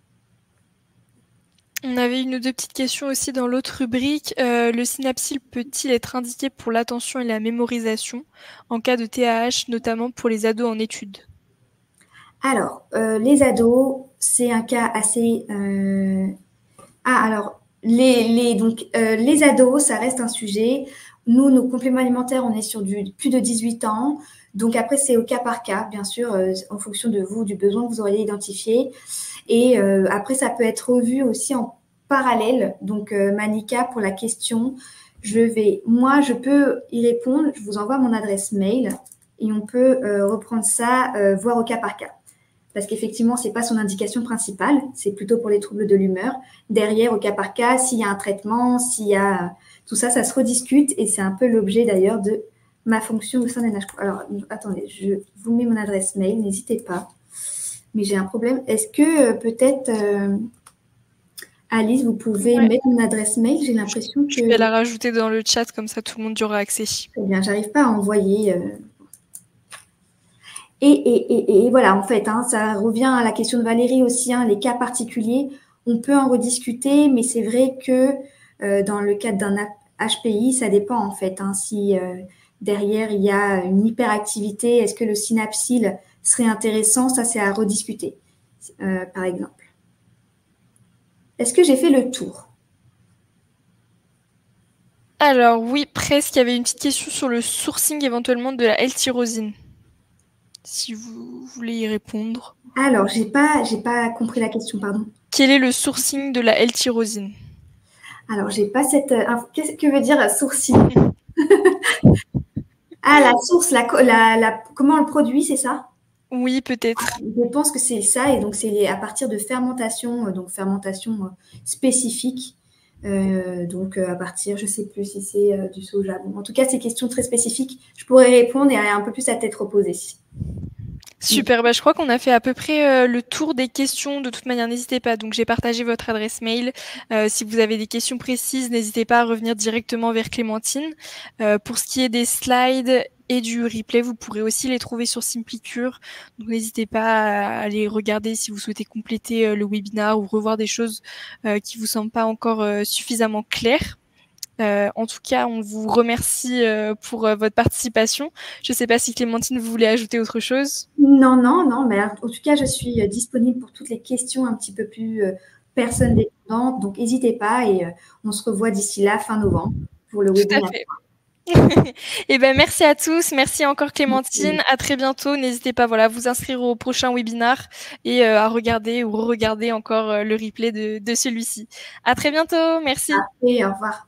On avait une ou deux petites questions aussi dans l'autre rubrique. Euh, le synapsil peut-il être indiqué pour l'attention et la mémorisation en cas de T D A H, notamment pour les ados en études? Alors, euh, les ados, c'est un cas assez... Euh... Ah, alors, les, les, donc, euh, les ados, ça reste un sujet. Nous, nos compléments alimentaires, on est sur du plus de dix-huit ans. Donc, après, c'est au cas par cas, bien sûr, euh, en fonction de vous, du besoin que vous auriez identifié. Et euh, après, ça peut être revu aussi en parallèle. Donc, euh, Manika, pour la question, je vais, moi, je peux y répondre. Je vous envoie mon adresse mail et on peut euh, reprendre ça, euh, voir au cas par cas. Parce qu'effectivement, ce n'est pas son indication principale, c'est plutôt pour les troubles de l'humeur. Derrière, au cas par cas, s'il y a un traitement, s'il y a tout ça, ça se rediscute et c'est un peu l'objet d'ailleurs de ma fonction au sein d'N H Q. Alors, attendez, je vous mets mon adresse mail, n'hésitez pas. Mais j'ai un problème. Est-ce que euh, peut-être, euh, Alice, vous pouvez ouais. mettre mon adresse mail? J'ai l'impression que... Je vais la rajouter dans le chat, comme ça tout le monde y aura accès. Très bien, j'arrive pas à envoyer... Euh... Et, et, et, et voilà, en fait, hein, ça revient à la question de Valérie aussi, hein, les cas particuliers, on peut en rediscuter, mais c'est vrai que euh, dans le cadre d'un H P I, ça dépend en fait. Hein, si euh, derrière, il y a une hyperactivité, est-ce que le synapsil serait intéressant? Ça, c'est à rediscuter, euh, par exemple. Est-ce que j'ai fait le tour? Alors oui, presque. Il y avait une petite question sur le sourcing éventuellement de la L-tyrosine. Si vous voulez y répondre. Alors, j'ai pas, j'ai pas compris la question, pardon. Quel est le sourcing de la L-tyrosine? Alors, j'ai pas cette. Euh, Qu'est-ce que veut dire sourcil? Ah, la source, la, la, la, comment on le produit, c'est ça? Oui, peut-être. Je pense que c'est ça, et donc c'est à partir de fermentation, euh, donc fermentation euh, spécifique. Euh, donc euh, à partir, je sais plus si c'est euh, du soja. Bon, en tout cas, c'est questions très spécifiques. Je pourrais répondre et un peu plus à tête reposée. Super, bah, je crois qu'on a fait à peu près euh, le tour des questions. De toute manière, n'hésitez pas. Donc, j'ai partagé votre adresse mail. Euh, si vous avez des questions précises, n'hésitez pas à revenir directement vers Clémentine. Euh, pour ce qui est des slides et du replay, vous pourrez aussi les trouver sur Simplicure. Donc, n'hésitez pas à les regarder si vous souhaitez compléter euh, le webinaire ou revoir des choses euh, qui vous semblent pas encore euh, suffisamment claires. Euh, en tout cas, on vous remercie euh, pour euh, votre participation. Je ne sais pas si Clémentine, vous voulez ajouter autre chose? Non, non, non, mais en tout cas, je suis disponible pour toutes les questions un petit peu plus euh, personnes dépendantes. Donc, n'hésitez pas et euh, on se revoit d'ici là, fin novembre, pour le Tout à webinaire. fait. Et ben merci à tous, merci encore Clémentine, Merci. à très bientôt. N'hésitez pas voilà, à vous inscrire au prochain webinaire et euh, à regarder ou re-regarder encore euh, le replay de, de celui-ci. À très bientôt, merci. Et au revoir.